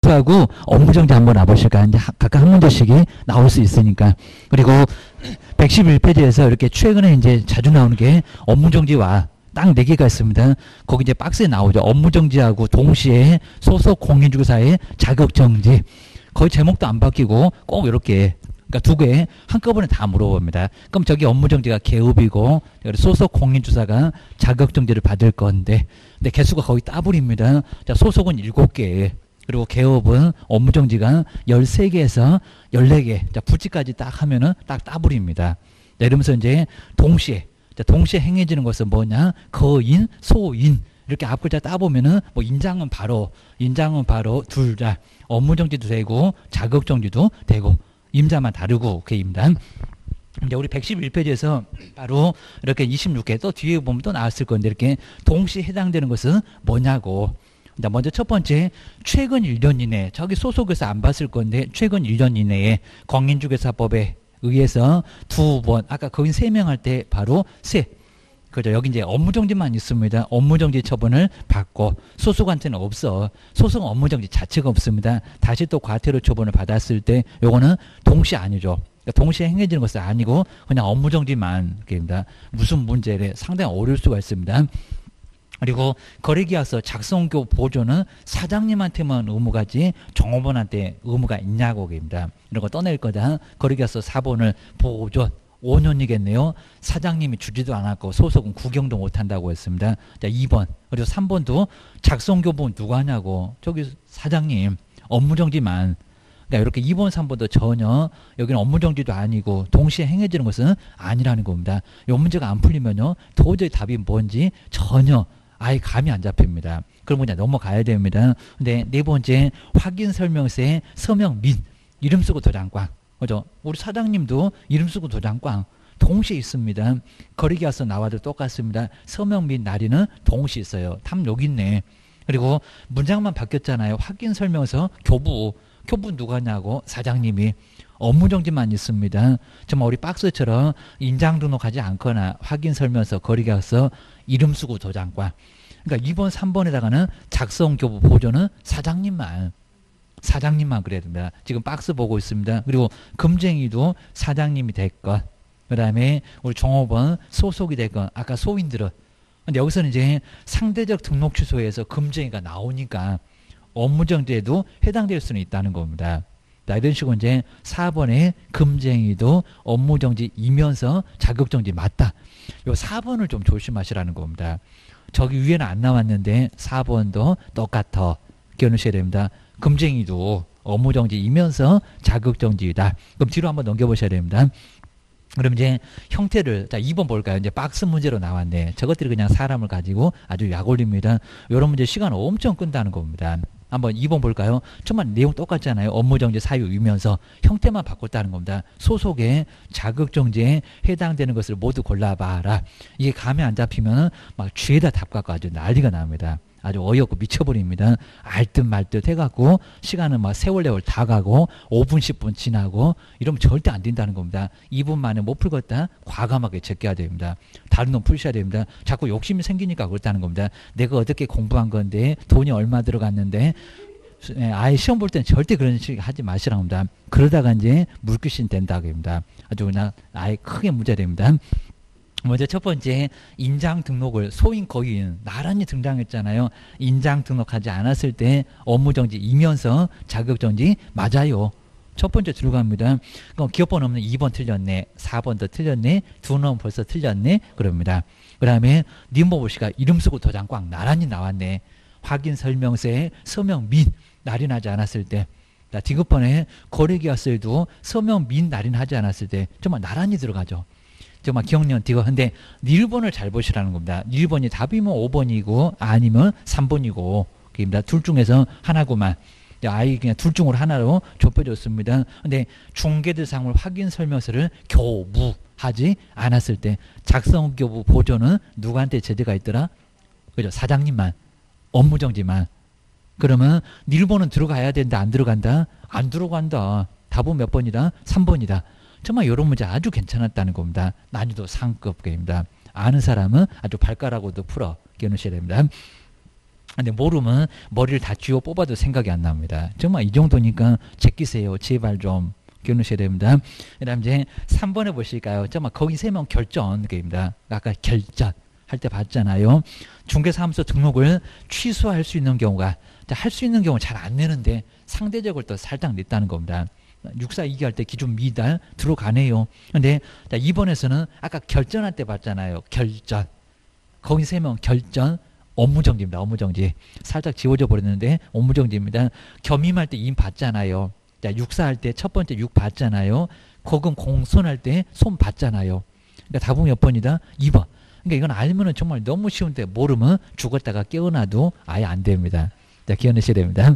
발표하고 업무정지 한번 놔보실까요? 이제 각각 한 문제씩이 나올 수 있으니까. 그리고 111페이지에서 이렇게 최근에 이제 자주 나오는 게 업무정지와 딱 4개가 있습니다. 거기 이제 박스에 나오죠. 업무정지하고 동시에 소속 공인중개사의 자격정지. 거의 제목도 안 바뀌고 꼭 이렇게, 그러니까 2개 한꺼번에 다 물어봅니다. 그럼 저기 업무정지가 개업이고 소속 공인중개사가 자격정지를 받을 건데, 근데 개수가 거의 따블입니다. 자, 소속은 7개, 그리고 개업은 업무정지가 13개에서 14개. 자, 부지까지 딱 하면은 딱 따블입니다. 자, 이러면서 이제 동시에, 자, 동시에 행해지는 것은 뭐냐? 거인, 소인. 이렇게 앞글자 따보면은 뭐 인장은 바로 둘 다. 업무정지도 되고 자격정지도 되고 임자만 다르고 그입니다. 이제 우리 111페이지에서 바로 이렇게 26개 또 뒤에 보면 또 나왔을 건데 이렇게 동시에 해당되는 것은 뭐냐고. 먼저 첫 번째, 최근 1년 이내, 저기 소속에서 안 봤을 건데 최근 1년 이내에 공인중개사법에 의해서 2번, 아까 거긴 3명 할 때 바로 그죠. 여기 이제 업무정지만 있습니다. 업무정지 처분을 받고 소속한테는 없어. 소속은 업무정지 자체가 없습니다. 다시 또 과태료 처분을 받았을 때 요거는 동시에 아니죠. 그러니까 동시에 행해지는 것은 아니고 그냥 업무정지만 입니다. 무슨 문제래? 상당히 어려울 수가 있습니다. 그리고 거래계약서 작성교 보조는 사장님한테만 의무가지 종업원한테 의무가 있냐고 입니다. 이런 거 떠낼 거다. 거래계약서 4번을 보조 5년이겠네요. 사장님이 주지도 않았고 소속은 구경도 못한다고 했습니다. 자, 2번 그리고 3번도 작성교부는 누가 하냐고. 저기 사장님 업무정지만. 그러니까 이렇게 2번 3번도 전혀 여기는 업무정지도 아니고 동시에 행해지는 것은 아니라는 겁니다. 이 문제가 안 풀리면요 도저히 답이 뭔지 전혀 아예 감이 안 잡힙니다. 그럼 그냥 넘어가야 됩니다. 근데 4번째, 확인설명서에 서명 및 이름 쓰고 도장꽝. 그죠? 우리 사장님도 이름 쓰고 도장꽝 동시에 있습니다. 거래계약서 나와도 똑같습니다. 서명 및 날인은 동시에 있어요. 탐 여기 있네. 그리고 문장만 바뀌었잖아요. 확인설명서 교부 누가 하냐고. 사장님이. 업무정지만 있습니다. 정말 우리 박스처럼 인장 등록하지 않거나 확인설명서, 거래계약서, 이름 쓰고 도장꽝. 그러니까 2번, 3번에다가는 작성교부 보조는 사장님만 그래야 됩니다. 지금 박스 보고 있습니다. 그리고 금쟁이도 사장님이 됐건, 그 다음에 우리 종업원 소속이 됐건, 아까 소인들은. 근데 여기서는 이제 상대적 등록 취소에서 금쟁이가 나오니까 업무정지에도 해당될 수는 있다는 겁니다. 이런 식으로 이제 4번에 금쟁이도 업무정지이면서 자격정지 맞다. 요 4번을 좀 조심하시라는 겁니다. 저기 위에는 안 나왔는데 4번도 똑같아. 기억하셔야 됩니다. 금쟁이도 업무정지이면서 자격정지이다. 그럼 뒤로 한번 넘겨보셔야 됩니다. 그럼 이제 형태를, 자, 2번 볼까요? 이제 박스 문제로 나왔네. 저것들이 그냥 사람을 가지고 아주 약 올립니다. 이런 문제 시간 엄청 끈다는 겁니다. 한번 2번 볼까요? 정말 내용 똑같잖아요. 업무정지 사유이면서 형태만 바꿨다는 겁니다. 소속에 자격정지에 해당되는 것을 모두 골라봐라. 이게 감이 안 잡히면 막 쥐에다 답갖고 아주 난리가 납니다. 아주 어이없고 미쳐버립니다. 알듯 말듯 해갖고 시간은 막 세월레월 다 가고 5분 10분 지나고 이러면 절대 안 된다는 겁니다. 2분 만에 못 풀겠다? 과감하게 제껴야 됩니다. 다른 놈 풀셔야 됩니다. 자꾸 욕심이 생기니까 그렇다는 겁니다. 내가 어떻게 공부한 건데 돈이 얼마 들어갔는데 아예 시험 볼 때는 절대 그런 식으로 하지 마시라고 합니다. 그러다가 이제 물귀신 된다고 합니다. 아주 그냥 아예 크게 문제됩니다. 먼저 첫 번째, 인장 등록을 소인 거인 나란히 등장했잖아요. 인장 등록하지 않았을 때 업무정지이면서 자격정지 맞아요. 첫 번째 들어갑니다. 그럼 기업번 없는 2번 틀렸네, 4번도 틀렸네, 두 놈 벌써 틀렸네 그럽니다. 그 다음에 님보보시가 이름 쓰고 도장 꽝 나란히 나왔네. 확인 설명서에 서명 및 날인하지 않았을 때. 디귿번에 거래계약서에도 서명 및 날인하지 않았을 때 정말 나란히 들어가죠. 정말 기억력 디귿. 근데 1번을 잘 보시라는 겁니다. 1번이 답이면 5번이고 아니면 3번이고 입니다. 둘 중에서 하나구만. 아이 그냥 둘 중으로 하나로 좁혀졌습니다. 근데 중개대상물 확인 설명서를 교부하지 않았을 때 작성교부 보조는 누구한테 제재가 있더라? 그죠? 사장님만. 업무정지만. 그러면 1번은 들어가야 된다, 안 들어간다? 안 들어간다. 답은 몇 번이다? 3번이다. 정말 이런 문제 아주 괜찮았다는 겁니다. 난이도 상급 게임입니다. 아는 사람은 아주 발가락으로도 풀어 끼우셔야 됩니다. 근데 모르면 머리를 다 쥐어 뽑아도 생각이 안 납니다. 정말 이 정도니까 제끼세요. 제발 좀 기억하셔야 됩니다. 그 다음 이제 3번에 보실까요? 정말 거기 3명 결전입니다. 아까 결전 할 때 봤잖아요. 중개사무소 등록을 취소할 수 있는 경우가, 할 수 있는 경우 잘 안 내는데 상대적으로 또 살짝 냈다는 겁니다. 642기 할 때 기준 미달 들어가네요. 근데 2번에서는 아까 결전할 때 봤잖아요. 결전. 거기 3명 결전. 업무정지입니다. 업무정지. 살짝 지워져 버렸는데 업무정지입니다. 겸임할 때 임 봤잖아요. 자, 육사할 때 첫 번째 6 봤잖아요. 거금 공손할 때 손 봤잖아요. 그러니까 답은 몇 번이다? 2번. 그러니까 이건 알면은 정말 너무 쉬운데 모르면 죽었다가 깨어나도 아예 안 됩니다. 자, 기억하셔야 됩니다.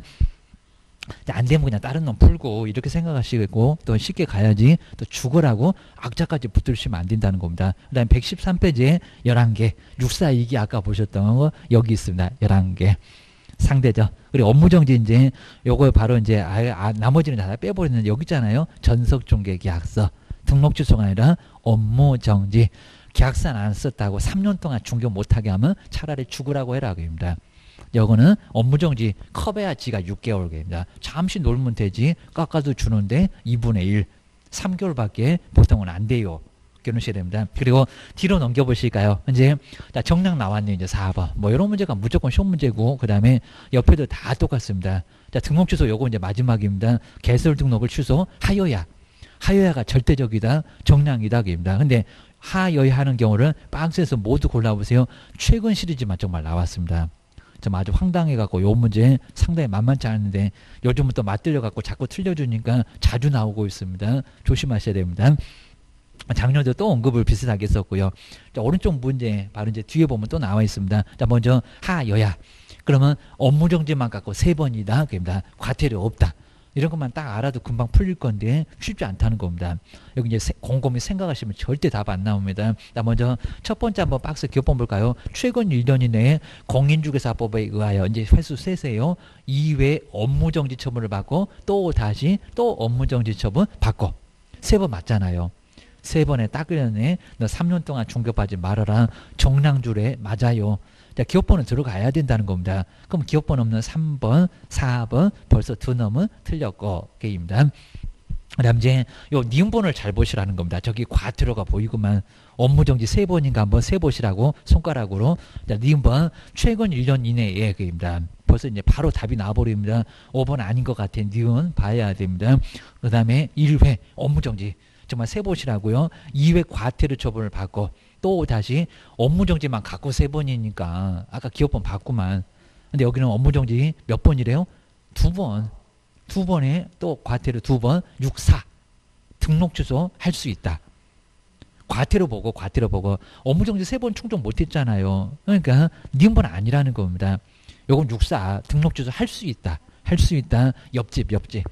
자, 안 되면 그냥 다른 놈 풀고 이렇게 생각하시고 또 쉽게 가야지 또 죽으라고 악자까지 붙들으시면 안 된다는 겁니다. 그 다음에 113페이지에 11개 642기 아까 보셨던 거 여기 있습니다. 11개 상대적. 그리고 업무정지 이제 요거 바로 이제 나머지는 다 빼버리는데 여기 있잖아요. 전석중개계약서 등록 취소가 아니라 업무정지. 계약서는 안 썼다고 3년 동안 중개 못하게 하면 차라리 죽으라고 해라 그입니다. 요거는 업무정지 커봐야 지가 6개월입니다. 잠시 놀면 되지 깎아도 주는데 2분의 1 3개월밖에 보통은 안 돼요. 기억하셔야 됩니다. 그리고 뒤로 넘겨보실까요? 이제 정량 나왔네요. 이제 4번. 뭐 이런 문제가 무조건 쉬운 문제고 그 다음에 옆에도 다 똑같습니다. 자, 등록 취소 요거 이제 마지막입니다. 개설 등록을 취소하여야. 하여야가 절대적이다. 정량이다. 입니다. 근데 하여야 하는 경우를 박스에서 모두 골라보세요. 최근 시리즈만 정말 나왔습니다. 좀 아주 황당해갖고 요 문제 상당히 만만치 않은데 요즘은 또 맞들려갖고 자꾸 틀려주니까 자주 나오고 있습니다. 조심하셔야 됩니다. 작년에도 또 언급을 비슷하게 했었고요. 자, 오른쪽 문제 바로 이제 뒤에 보면 또 나와 있습니다. 자, 먼저 하여야. 그러면 업무정지만 갖고 3번이다. 그입니다. 과태료 없다. 이런 것만 딱 알아도 금방 풀릴 건데 쉽지 않다는 겁니다. 여기 이제 곰곰이 생각하시면 절대 답 안 나옵니다. 자, 먼저 첫 번째 한번 박스 기업번 볼까요? 최근 1년 이내에 공인중개사법에 의하여 이제 횟수 세세요. 이외 업무정지 처분을 받고 또 다시 또 업무정지 처분 받고 3번 맞잖아요. 3번에 딱 그렸네. 너 3년 동안 중개받지 말아라. 정량줄에 맞아요. 자, 기업번은 들어가야 된다는 겁니다. 그럼 기업번 없는 3번, 4번 벌써 2놈은 틀렸고 게임입니다. 그다음 이제 요 니은번을 잘 보시라는 겁니다. 저기 과태료가 보이구만. 업무정지 3번인가 한번 세보시라고 손가락으로. 자, 니은번 최근 1년 이내에 게임입니다. 벌써 이제 바로 답이 나와버립니다. 5번 아닌 것 같아. 니은 봐야 됩니다. 그 다음에 1회 업무정지 정말 세보시라고요. 2회 과태료 처분을 받고 또 다시 업무정지만 갖고 3번이니까 아까 기업번 받구만. 근데 여기는 업무정지 몇 번이래요? 2번. 2번에 또 과태료 2번 64 등록 취소 할 수 있다. 과태료 보고 업무정지 3번 충족 못했잖아요. 그러니까 니은번 아니라는 겁니다. 요건 64 등록 취소 할 수 있다. 할 수 있다. 옆집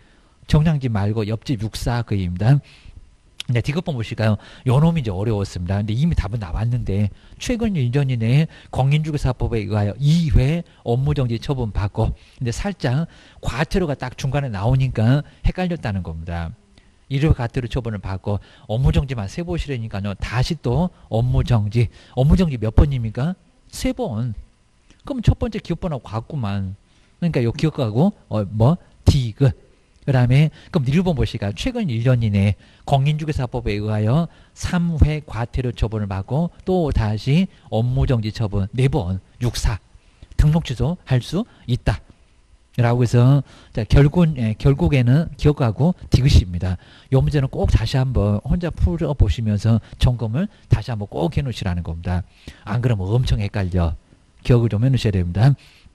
정량지 말고 옆집 64 그입니다. 네, 디귿번 보실까요? 요 놈이 이제 어려웠습니다. 근데 이미 답은 나왔는데 최근 1년 이내에 공인중개사법에 의하여 2회 업무정지 처분 받고 근데 살짝 과태료가 딱 중간에 나오니까 헷갈렸다는 겁니다. 1회 과태료 처분을 받고 업무정지만 세보시라니까요. 다시 또 업무정지 몇 번입니까? 3번. 그럼 첫 번째 기업번하고 같구만. 그러니까 요 기억하고 디귿. 그 다음에 그럼 1번 보실까요? 최근 1년 이내에 공인중개사법에 의하여 3회 과태료 처분을 받고 또 다시 업무정지 처분 4번 64 등록 취소 할 수 있다. 라고 해서 자, 결국에는 기억하고 디귿입니다. 이 문제는 꼭 다시 한번 혼자 풀어보시면서 점검을 다시 한번 꼭 해놓으시라는 겁니다. 안 그러면 엄청 헷갈려. 기억을 좀 해놓으셔야 됩니다.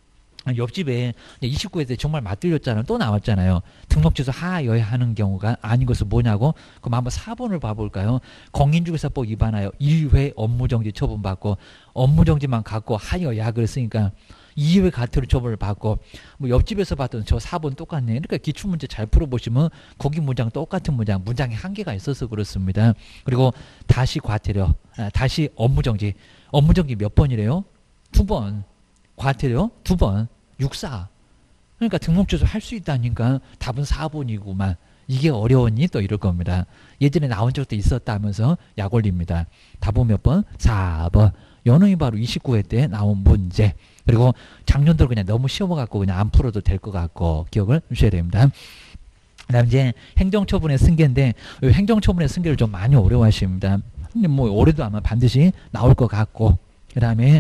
옆집에 29회 때 정말 맞들렸잖아요. 또 나왔잖아요. 등록 취소 하여야 하는 경우가 아닌 것은 뭐냐고? 그럼 한번 4번을 봐볼까요? 공인중개사법 위반하여 1회 업무정지 처분받고 업무정지만 갖고 하여야 그랬으니까 2회 과태료 처분을 받고 뭐 옆집에서 봤던 저 4번 똑같네. 그러니까 기출문제 잘 풀어보시면 거기 문장 똑같은 문장에 한계가 있어서 그렇습니다. 그리고 다시 과태료, 다시 업무정지 몇 번이래요? 2번. 과태료 2번 64 그러니까 등록 취소 할 수 있다니까 답은 4번이구만. 이게 어려웠니? 또 이럴 겁니다. 예전에 나온 적도 있었다면서 약 올립니다. 답은 몇 번? 4번. 요놈이 바로 29회 때 나온 문제. 그리고 작년도로 그냥 너무 쉬워갖고 그냥 안 풀어도 될 것 같고 기억을 주셔야 됩니다. 그다음 이제 행정처분의 승계인데 행정처분의 승계를 좀 많이 어려워하십니다. 근데 뭐 올해도 아마 반드시 나올 것 같고 그다음에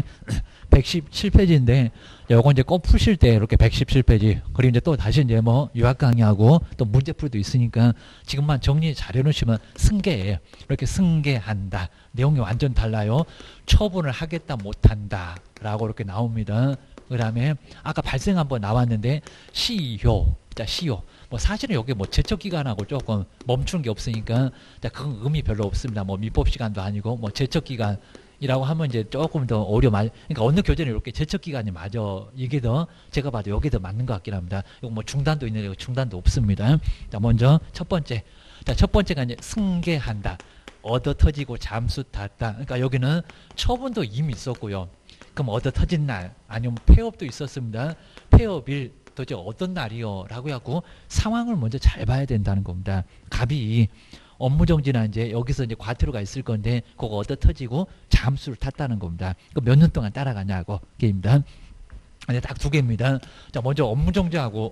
117페이지인데 요거 이제 꼭 푸실 때 이렇게 117페이지 그리고 이제 또 다시 이제 뭐 유학 강의하고 또 문제풀이도 있으니까 지금만 정리 잘 해놓으시면 승계예요. 이렇게 승계한다. 내용이 완전 달라요. 처분을 하겠다 못한다 라고 이렇게 나옵니다. 그 다음에 아까 발생 한번 나왔는데 시효. 자, 시효. 뭐 사실은 여기 뭐 제척기간하고 조금 멈추는 게 없으니까 그건 의미 별로 없습니다. 뭐 미법시간도 아니고 뭐 제척기간이라고 하면 이제 조금 더 그러니까 어느 교재는 이렇게 제척기간이 맞아. 이게 더 제가 봐도 여기 더 맞는 것 같긴 합니다. 이거 뭐 중단도 있는데 중단도 없습니다. 자, 먼저 첫 번째. 자, 첫 번째가 이제 승계한다. 얻어 터지고 잠수 탔다. 그러니까 여기는 처분도 이미 있었고요. 그럼 얻어 터진 날 아니면 폐업도 있었습니다. 폐업일 도대체 어떤 날이요? 라고 해갖고 상황을 먼저 잘 봐야 된다는 겁니다. 갑이 업무정지나 이제 여기서 이제 과태료가 있을 건데 그거 얻어 터지고 잠수를 탔다는 겁니다. 몇 년 동안 따라가냐고 게임입니다. 딱 두 개입니다. 자, 먼저 업무정지하고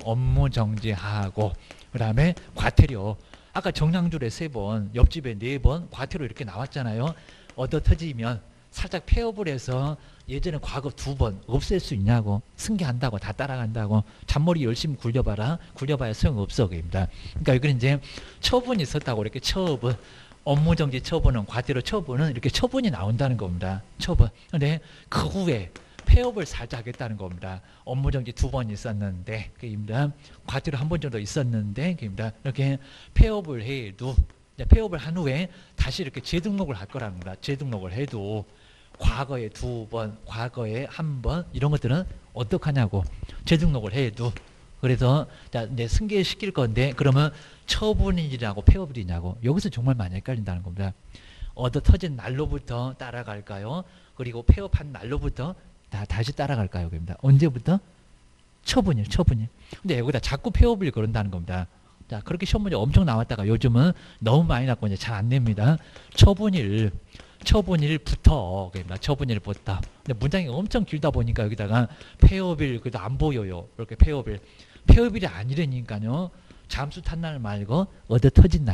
업무정지하고 그 다음에 과태료. 아까 정량줄에 3번, 옆집에 4번 과태료 이렇게 나왔잖아요. 얻어 터지면 살짝 폐업을 해서 예전에 과거 2번 없앨 수 있냐고 승계한다고 다 따라간다고 잔머리 열심히 굴려봐라 굴려봐야 소용없어 그입니다. 그러니까 여기는 이제 처분이 있었다고 이렇게 처분 업무정지 처분은 과태료 처분은 이렇게 처분이 나온다는 겁니다. 처분. 근데 그 후에 폐업을 살짝 하겠다는 겁니다. 업무정지 2번 있었는데 그입니다. 과태료 1번 정도 있었는데 그입니다. 이렇게 폐업을 해도 폐업을 한 후에 다시 이렇게 재등록을 할 거라는 겁니다. 재등록을 해도 과거에 2번, 과거에 1번 이런 것들은 어떡하냐고 재등록을 해도 그래서 자, 이제 승계시킬 건데 그러면 처분일이냐고 폐업일이냐고 여기서 정말 많이 헷갈린다는 겁니다. 얻어 터진 날로부터 따라갈까요? 그리고 폐업한 날로부터 다시 따라갈까요? 그럽니다. 언제부터? 처분일. 근데 여기다 자꾸 폐업일 그런다는 겁니다. 자, 그렇게 시험 문제 엄청 나왔다가 요즘은 너무 많이 났고 이제 잘 안 냅니다. 처분일부터 그럽니다. 처분일부터. 근데 문장이 엄청 길다 보니까 여기다가 폐업일 그래도 안 보여요. 이렇게 폐업일이 아니라니까요. 잠수 탄 날 말고 얻어 터진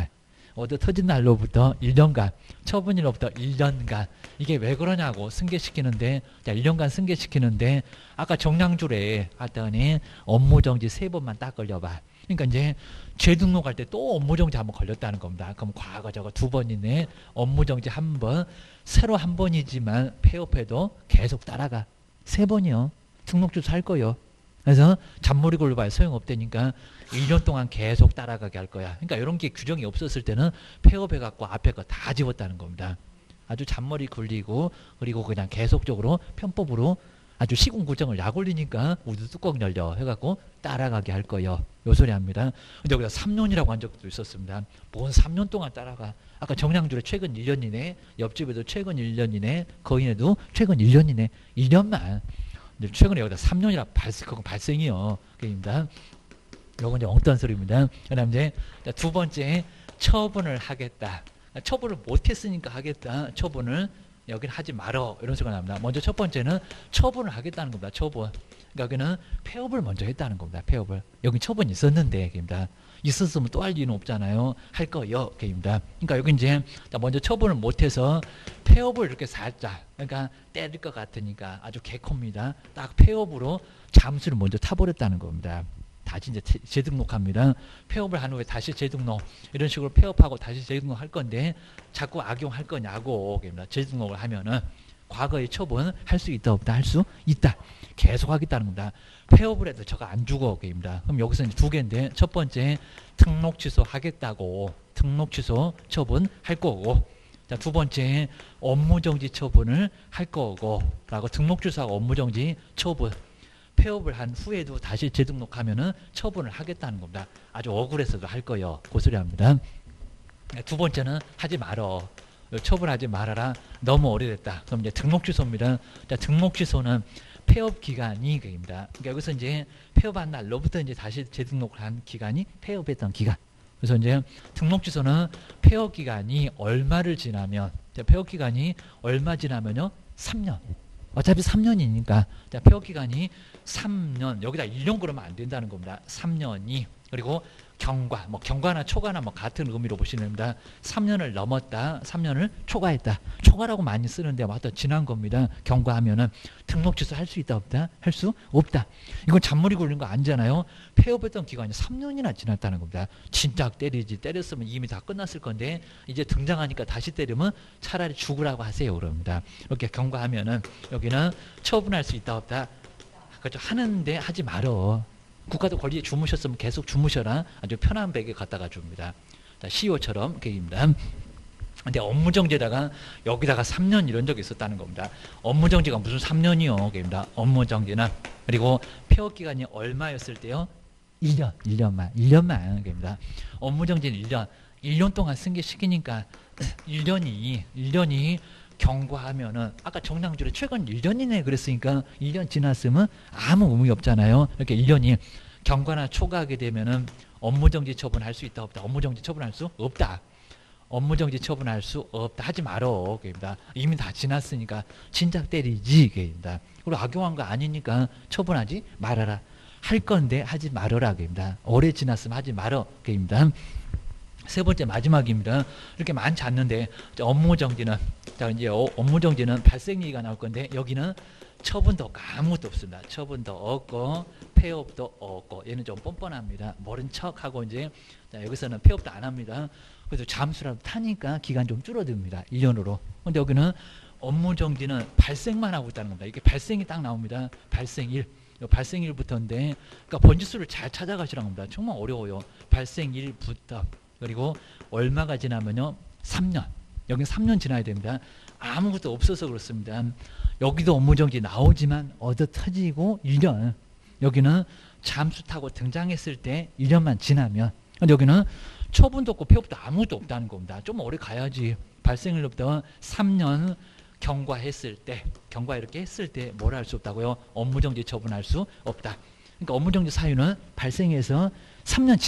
날로부터 1년간 처분일로부터 1년간 이게 왜 그러냐고 승계시키는데 자 1년간 승계시키는데 아까 정량줄에 하더니 업무정지 3번만 딱 걸려봐. 그러니까 이제 재등록할 때 또 업무정지 한번 걸렸다는 겁니다. 그럼 과거 저거 2번이네. 업무정지 1번 새로 1번이지만 폐업해도 계속 따라가. 3번이요. 등록주소 할 거요. 그래서 잔머리 굴려봐야 소용없다니까 1년 동안 계속 따라가게 할 거야. 그러니까 이런 게 규정이 없었을 때는 폐업해갖고 앞에 거 다 지웠다는 겁니다. 아주 잔머리 굴리고 그리고 그냥 계속적으로 편법으로 아주 시군구정을 약 올리니까 우드 뚜껑 열려 해갖고 따라가게 할 거예요. 요 소리 합니다. 근데 여기다 3년이라고 한 적도 있었습니다. 뭔 3년 동안 따라가. 아까 정량줄에 최근 1년이네. 옆집에도 최근 1년이네. 거인에도 최근 1년이네. 1년만. 최근에 여기다 3년이라 그건 발생이요. 그입니다. 요건 이제 엉뚱한 소리입니다. 그 다음 이제 두 번째, 처분을 하겠다. 처분을 못했으니까 하겠다. 처분을 여기는 하지 말어. 이런 소리가 납니다. 먼저 첫 번째는 처분을 하겠다는 겁니다. 처분. 그러니까 여기는 폐업을 먼저 했다는 겁니다. 폐업을. 여기 처분이 있었는데, 그입니다. 있었으면 또 할 이유는 없잖아요. 할 거요. 그입니다. 그러니까 여기 이제 먼저 처분을 못해서 폐업을 이렇게 살짝, 그러니까 때릴 것 같으니까 아주 개코입니다. 딱 폐업으로 잠수를 먼저 타버렸다는 겁니다. 다시 이제 재등록합니다. 폐업을 한 후에 다시 재등록 이런 식으로 폐업하고 다시 재등록할 건데 자꾸 악용할 거냐고 재등록을 하면은 과거의 처분 할 수 있다 없다 할 수 있다 계속 하겠다는 겁니다. 폐업을 해도 저거 안 주고 입니다. 그럼 여기서 이제 두 개인데 첫 번째 등록 취소 하겠다고 등록 취소 처분 할 거고 자, 두 번째 업무정지 처분을 할 거고 라고 등록 취소하고 업무정지 처분 폐업을 한 후에도 다시 재등록하면은 처분을 하겠다는 겁니다. 아주 억울해서도 할 거예요. 고소리 합니다. 두 번째는 하지 말어. 처분하지 말아라. 너무 오래됐다. 그럼 이제 등록 취소입니다. 자, 등록 취소는 폐업 기간이 그입니다. 그러니까 여기서 이제 폐업한 날로부터 이제 다시 재등록을 한 기간이 폐업했던 기간. 그래서 이제 등록 취소는 폐업 기간이 얼마를 지나면 폐업 기간이 얼마 지나면요? 3년. 어차피 3년이니까 폐업 기간이 3년. 여기다 1년 그러면 안 된다는 겁니다. 3년이. 그리고 경과, 뭐 경과나 초과나 뭐 같은 의미로 보시면 됩니다. 3년을 넘었다, 3년을 초과했다. 초과라고 많이 쓰는데 뭐 하여튼 지난 겁니다. 경과하면은 등록 취소할 수 있다 없다? 할 수 없다. 이건 잔머리 굴린 거 아니잖아요. 폐업했던 기간이 3년이나 지났다는 겁니다. 진짜 때리지. 때렸으면 이미 다 끝났을 건데 이제 등장하니까 다시 때리면 차라리 죽으라고 하세요. 그럽니다. 이렇게 경과하면은 여기는 처분할 수 있다 없다? 그렇죠. 하는데 하지 말어. 국가도 권리에 주무셨으면 계속 주무셔라. 아주 편한 베개 갖다가 줍니다. 자, CEO처럼 계획입니다. 근데 업무정지에다가 여기다가 3년 이런 적이 있었다는 겁니다. 업무정지가 무슨 3년이요? 계획입니다. 업무정지는. 그리고 폐업기간이 얼마였을 때요? 1년만. 계획입니다. 업무정지는 1년 동안 쓴 게 시키니까 1년이 경과하면은 아까 정상줄에 최근 1년이네 그랬으니까 1년 지났으면 아무 의미 없잖아요. 이렇게 1년이 경과나 초과하게 되면은 업무정지 처분할 수 있다 없다? 업무정지 처분할 수 없다. 업무정지 처분할 수 없다. 하지 말어. 그입니다. 이미 다 지났으니까 진작 때리지. 그입니다. 그리고 악용한 거 아니니까 처분하지 말아라. 할 건데 하지 말아라. 그입니다. 오래 지났으면 하지 말어. 그입니다. 세 번째 마지막입니다. 이렇게 많지 않는데 업무정지는 자 이제 업무정지는 발생리가 나올 건데 여기는 처분도 없고 아무것도 없습니다. 처분도 없고 폐업도 없고 얘는 좀 뻔뻔합니다. 모른 척하고 이제 자, 여기서는 폐업도 안 합니다. 그래서 잠수라도 타니까 기간 좀 줄어듭니다. 1년으로. 근데 여기는 업무정지는 발생만 하고 있다는 겁니다. 이게 발생이 딱 나옵니다. 발생일. 발생일부터인데 그러니까 번지수를 잘 찾아가시라는 겁니다. 정말 어려워요. 발생일부터. 그리고 얼마가 지나면요? 3년. 여기 3년 지나야 됩니다. 아무것도 없어서 그렇습니다. 여기도 업무정지 나오지만 얻어 터지고 1년. 여기는 잠수 타고 등장했을 때 1년만 지나면. 근데 여기는 처분도 없고 폐업도 아무것도 없다는 겁니다. 좀 오래 가야지. 발생일로부터 3년 경과했을 때, 경과 이렇게 했을 때 뭘 할 수 없다고요? 업무정지 처분할 수 없다. 그러니까 업무정지 사유는 발생해서 3년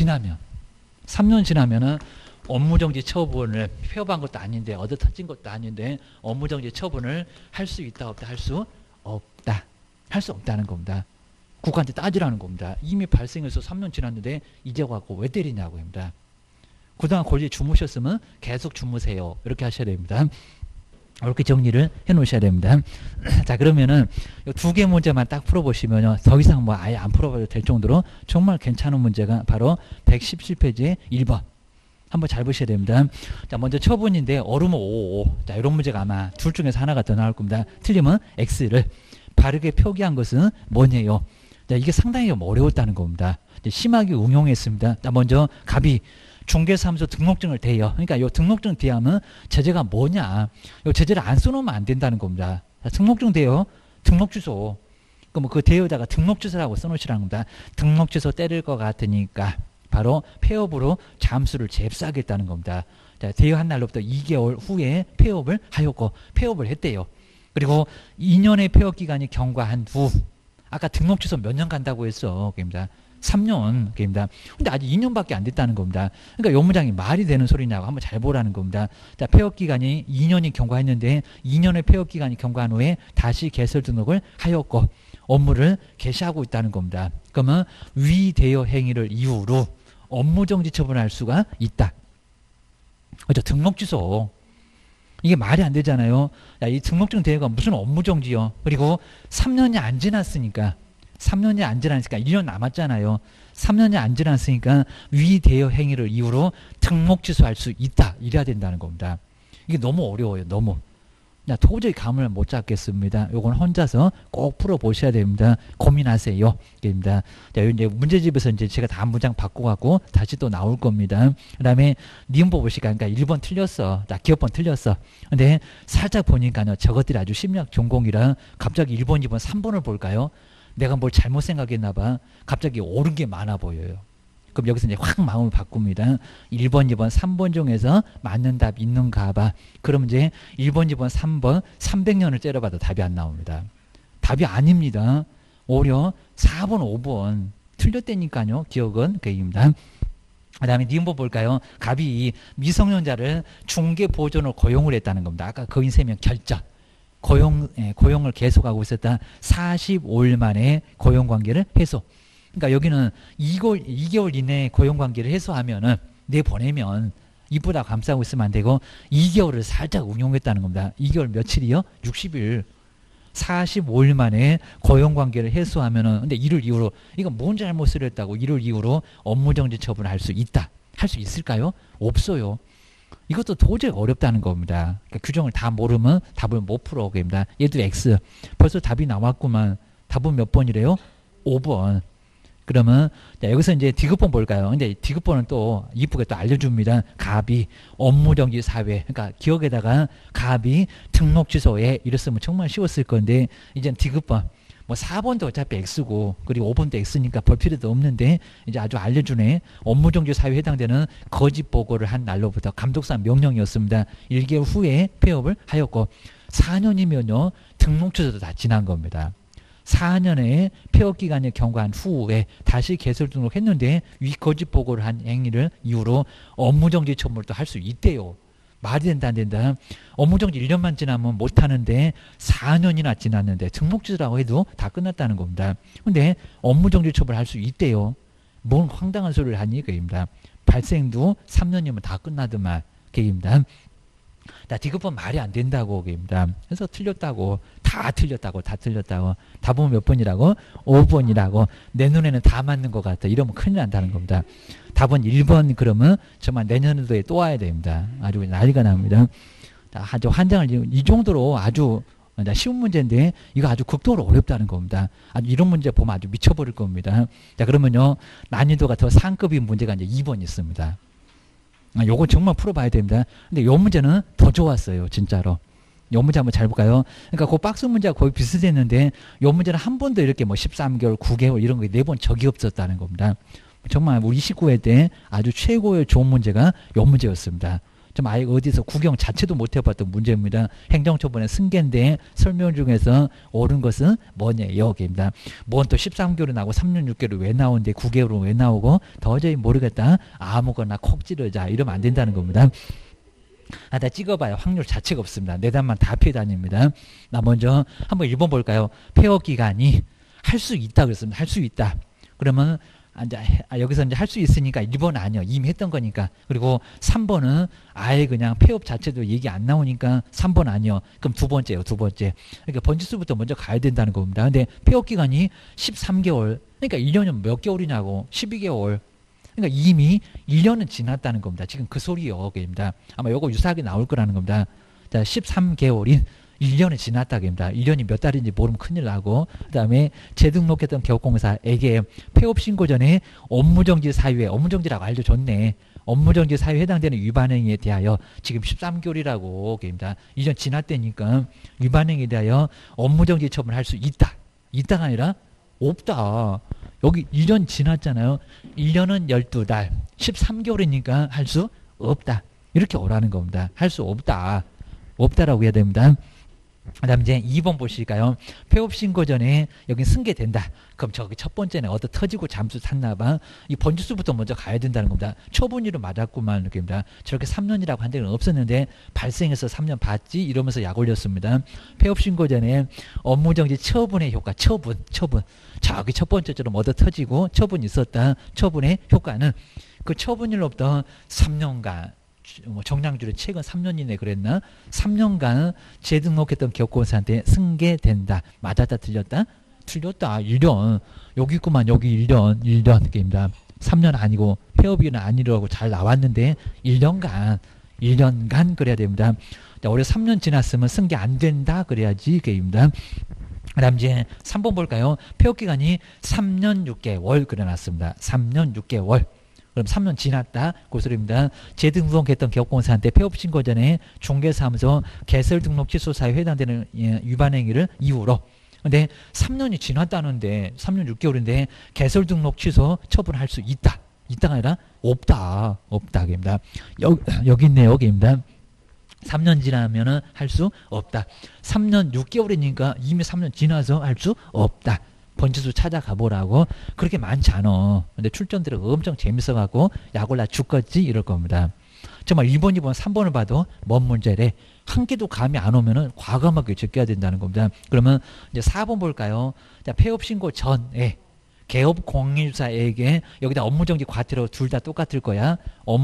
지나면은 업무정지 처분을 폐업한 것도 아닌데 얻어 터진 것도 아닌데 업무정지 처분을 할 수 있다 없다? 할 수 없다. 할 수 없다는 겁니다. 국가한테 따지라는 겁니다. 이미 발생해서 3년 지났는데 이제 와서 왜 때리냐고 합니다. 그동안 권리에 주무셨으면 계속 주무세요. 이렇게 하셔야 됩니다. 이렇게 정리를 해 놓으셔야 됩니다. 자, 그러면은 두 개 문제만 딱 풀어보시면요. 더 이상 뭐 아예 안 풀어봐도 될 정도로 정말 괜찮은 문제가 바로 117페이지의 1번. 한번 잘 보셔야 됩니다. 자, 먼저 처분인데 어루면 5. 자, 이런 문제가 아마 둘 중에서 하나가 더 나올 겁니다. 틀리면 X를 바르게 표기한 것은 뭐냐요? 자, 이게 상당히 좀 어려웠다는 겁니다. 심하게 응용했습니다. 자, 먼저 갑이 중개사무소 등록증을 대요. 그러니까 이 등록증 대하면 제재가 뭐냐? 이 제재를 안 써놓으면 안 된다는 겁니다. 자, 등록증 대요. 등록 취소. 그럼 그 대여다가 등록 취소라고 써놓으시라는 겁니다. 등록 취소 때릴 것 같으니까 바로 폐업으로 잠수를 잽싸겠다는 겁니다. 자, 대여한 날로부터 2개월 후에 폐업을 하였고 폐업을 했대요. 그리고 2년의 폐업 기간이 경과한 후 아까 등록 취소 몇 년 간다고 했어. 그입니다. 3년. 그입니다. 근데 아직 2년밖에 안 됐다는 겁니다. 그러니까 요 문장이 말이 되는 소리냐고 한번 잘 보라는 겁니다. 자, 폐업 기간이 2년이 경과했는데 2년의 폐업 기간이 경과한 후에 다시 개설 등록을 하였고 업무를 개시하고 있다는 겁니다. 그러면 위대여 행위를 이유로 업무정지 처분할 수가 있다. 그렇죠. 등록 취소. 이게 말이 안 되잖아요. 야, 이 등록증 대여가 무슨 업무정지요. 그리고 3년이 안 지났으니까 1년 남았잖아요. 3년이 안 지났으니까 위대여 행위를 이유로 등록 취소할 수 있다. 이래야 된다는 겁니다. 이게 너무 어려워요. 너무. 야, 도저히 감을 못 잡겠습니다. 요건 혼자서 꼭 풀어보셔야 됩니다. 고민하세요. 입니다. 자, 이제 문제집에서 이제 제가 다음 문장 바꿔갖고 다시 또 나올 겁니다. 그 다음에 니은법 보시니까 그러니까 1번 틀렸어. 자, 기업번 틀렸어. 근데 살짝 보니까요. 저것들이 아주 심리학 전공이라 갑자기 1번, 2번, 3번을 볼까요? 내가 뭘 잘못 생각했나 봐. 갑자기 옳은 게 많아 보여요. 그럼 여기서 이제 확 마음을 바꿉니다. 1번, 2번, 3번 중에서 맞는 답 있는가 봐. 그럼 이제 1번, 2번, 3번 300년을 째려봐도 답이 안 나옵니다. 답이 아닙니다. 오히려 4번, 5번 틀렸다니까요. 기억은 그입니다. 그 다음에 니은법 볼까요? 갑이 미성년자를 중개보조로 고용을 했다는 겁니다. 아까 거인 3명 결정. 고용을 계속하고 있었다. 45일 만에 고용관계를 해소. 그러니까 여기는 2개월 이내에 고용관계를 해소하면은 내보내면 이쁘다 감싸고 있으면 안 되고 2개월을 살짝 운용했다는 겁니다. 2개월 며칠이요? 60일. 45일 만에 고용관계를 해소하면은 근데 이를 이유로 이건 뭔 잘못을 했다고 이를 이유로 업무정지 처분을 할 수 있다. 할 수 있을까요? 없어요. 이것도 도저히 어렵다는 겁니다. 그러니까 규정을 다 모르면 답을 못 풀어. 됩니다. 얘도 X. 벌써 답이 나왔구만. 답은 몇 번이래요? 5번. 그러면 자, 여기서 이제 디귿번 볼까요? 근데 디귿번은 또 이쁘게 또 알려줍니다. 갑이 업무정지 사회. 그러니까 기억에다가 갑이 등록 취소에 이랬으면 정말 쉬웠을 건데 이제 디귿번. 뭐 4번도 어차피 X고 그리고 5번도 X니까 볼 필요도 없는데 이제 아주 알려주네. 업무정지 사유에 해당되는 거짓 보고를 한 날로부터 감독상 명령이었습니다. 1개월 후에 폐업을 하였고 4년이면요 등록 취소도 다 지난 겁니다. 4년의 폐업 기간을 경과한 후에 다시 개설 등록했는데 위 거짓 보고를 한 행위를 이유로 업무정지 처분도 할 수 있대요. 말이 된다 안 된다. 업무정지 1년만 지나면 못하는데 4년이나 지났는데 등록 취소라고 해도 다 끝났다는 겁니다. 근데 업무정지 처분을 할 수 있대요. 뭔 황당한 소리를 하니 그입니다. 발생도 3년이면 다 끝나더만 그입니다. 나 디귿번 말이 안 된다고 그입니다. 그래서 틀렸다고 다 틀렸다고 답은 몇 번이라고? 5번이라고 내 눈에는 다 맞는 것 같아. 이러면 큰일 난다는 겁니다. 답은 1번 그러면 정말 내년도에 또 와야 됩니다. 아주 난리가 납니다. 아주 환장을 이 정도로 아주 쉬운 문제인데 이거 아주 극도로 어렵다는 겁니다. 아주 이런 문제 보면 아주 미쳐버릴 겁니다. 자 그러면요 난이도가 더 상급인 문제가 이제 2번 있습니다. 요거 정말 풀어봐야 됩니다. 근데 요 문제는 더 좋았어요. 진짜로. 요 문제 한번 잘 볼까요? 그러니까 그 박스 문제가 거의 비슷했는데 요 문제는 한 번도 이렇게 뭐 13개월, 9개월 이런 거 4번 적이 없었다는 겁니다. 정말 우리 29회 때 아주 최고의 좋은 문제가 요 문제였습니다. 좀 아예 어디서 구경 자체도 못 해봤던 문제입니다. 행정처분의 승계인데 설명 중에서 옳은 것은 뭐냐요? 입니다. 뭔 또 13개월이 나오고 3년 6개월이 왜 나오는데 9개월은 왜 나오고 도저히 모르겠다. 아무거나 콕 찌르자. 이러면 안 된다는 겁니다. 다 찍어봐요. 확률 자체가 없습니다. 네 단만 다 피해 다닙니다. 나 먼저 한번 1번 볼까요? 폐업 기간이 할 수 있다 그랬습니다. 할 수 있다. 그러면 여기서 이제 할 수 있으니까 1번 아니요. 이미 했던 거니까. 그리고 3번은 아예 그냥 폐업 자체도 얘기 안 나오니까 3번 아니요. 그럼 두 번째요. 두 번째. 그러니까 번지수부터 먼저 가야 된다는 겁니다. 근데 폐업 기간이 13개월. 그러니까 1년은 몇 개월이냐고. 12개월. 그러니까 이미 1년은 지났다는 겁니다. 지금 그 소리요. 입니다. 아마 요거 유사하게 나올 거라는 겁니다. 자, 13개월인 1년이 지났다입니다. 1년이 몇 달인지 모르면 큰일 나고 그 다음에 재등록했던 기업공사에게 폐업 신고 전에 업무정지 사유에 업무정지라고 알려줬네. 업무정지 사유에 해당되는 위반행위에 대하여 지금 13개월이라고 입니다. 2년 지났다니까 위반행위에 대하여 업무정지 처분을 할 수 있다. 있다가 아니라 없다. 여기 1년 지났잖아요. 1년은 12달 13개월이니까 할 수 없다. 이렇게 오라는 겁니다. 할 수 없다. 없다라고 해야 됩니다. 그 다음 이제 2번 보실까요? 폐업 신고 전에 여기 승계된다. 그럼 저기 첫 번째는 얻어 터지고 잠수 탔나봐. 이 번지수부터 먼저 가야 된다는 겁니다. 초분위로 맞았구만. 이렇게입니다. 저렇게 3년이라고 한 데는 없었는데 발생해서 3년 받지? 이러면서 약 올렸습니다. 폐업 신고 전에 업무정지 처분의 효과. 처분. 저기 첫 번째처럼 얻어 터지고 처분이 있었다. 처분의 효과는 그 처분일로부터 3년간 정량주를 최근 3년 이내 그랬나? 3년간 재등록했던 기업공사한테 승계된다. 맞았다 틀렸다? 틀렸다. 1년. 여기 있구만. 여기 1년. 입니다. 3년 아니고 폐업일은 아니라고 잘 나왔는데 1년간 그래야 됩니다. 자, 올해 3년 지났으면 승계 안 된다 그래야지 그입니다. 그 다음 이제 3번 볼까요? 폐업기간이 3년 6개월 그려놨습니다. 3년 6개월. 그럼 3년 지났다. 그 소리입니다. 재등록했던 기업공사한테 폐업 신고 전에 중개사무소 개설 등록 취소 사유에 해당되는 위반 행위를 이유로. 근데 3년이 지났다는데 3년 6개월인데 개설 등록 취소 처분할 수 있다. 있다가 아니라 없다. 입니다. 여기 있네요. 여기입니다. 3년 지나면은 할 수 없다. 3년 6개월이니까 이미 3년 지나서 할 수 없다. 번지수 찾아가 보라고. 그렇게 많지 않아. 근데 출전들은 엄청 재밌어갖고 약 올라 죽겠지 이럴 겁니다. 정말 1번, 2번, 3번을 봐도 뭔 문제래. 한 개도 감이 안 오면은 과감하게 제껴야 된다는 겁니다. 그러면 이제 4번 볼까요? 자, 폐업 신고 전에 개업 공인사에게 여기다 업무정지 과태료 둘 다 똑같을 거야.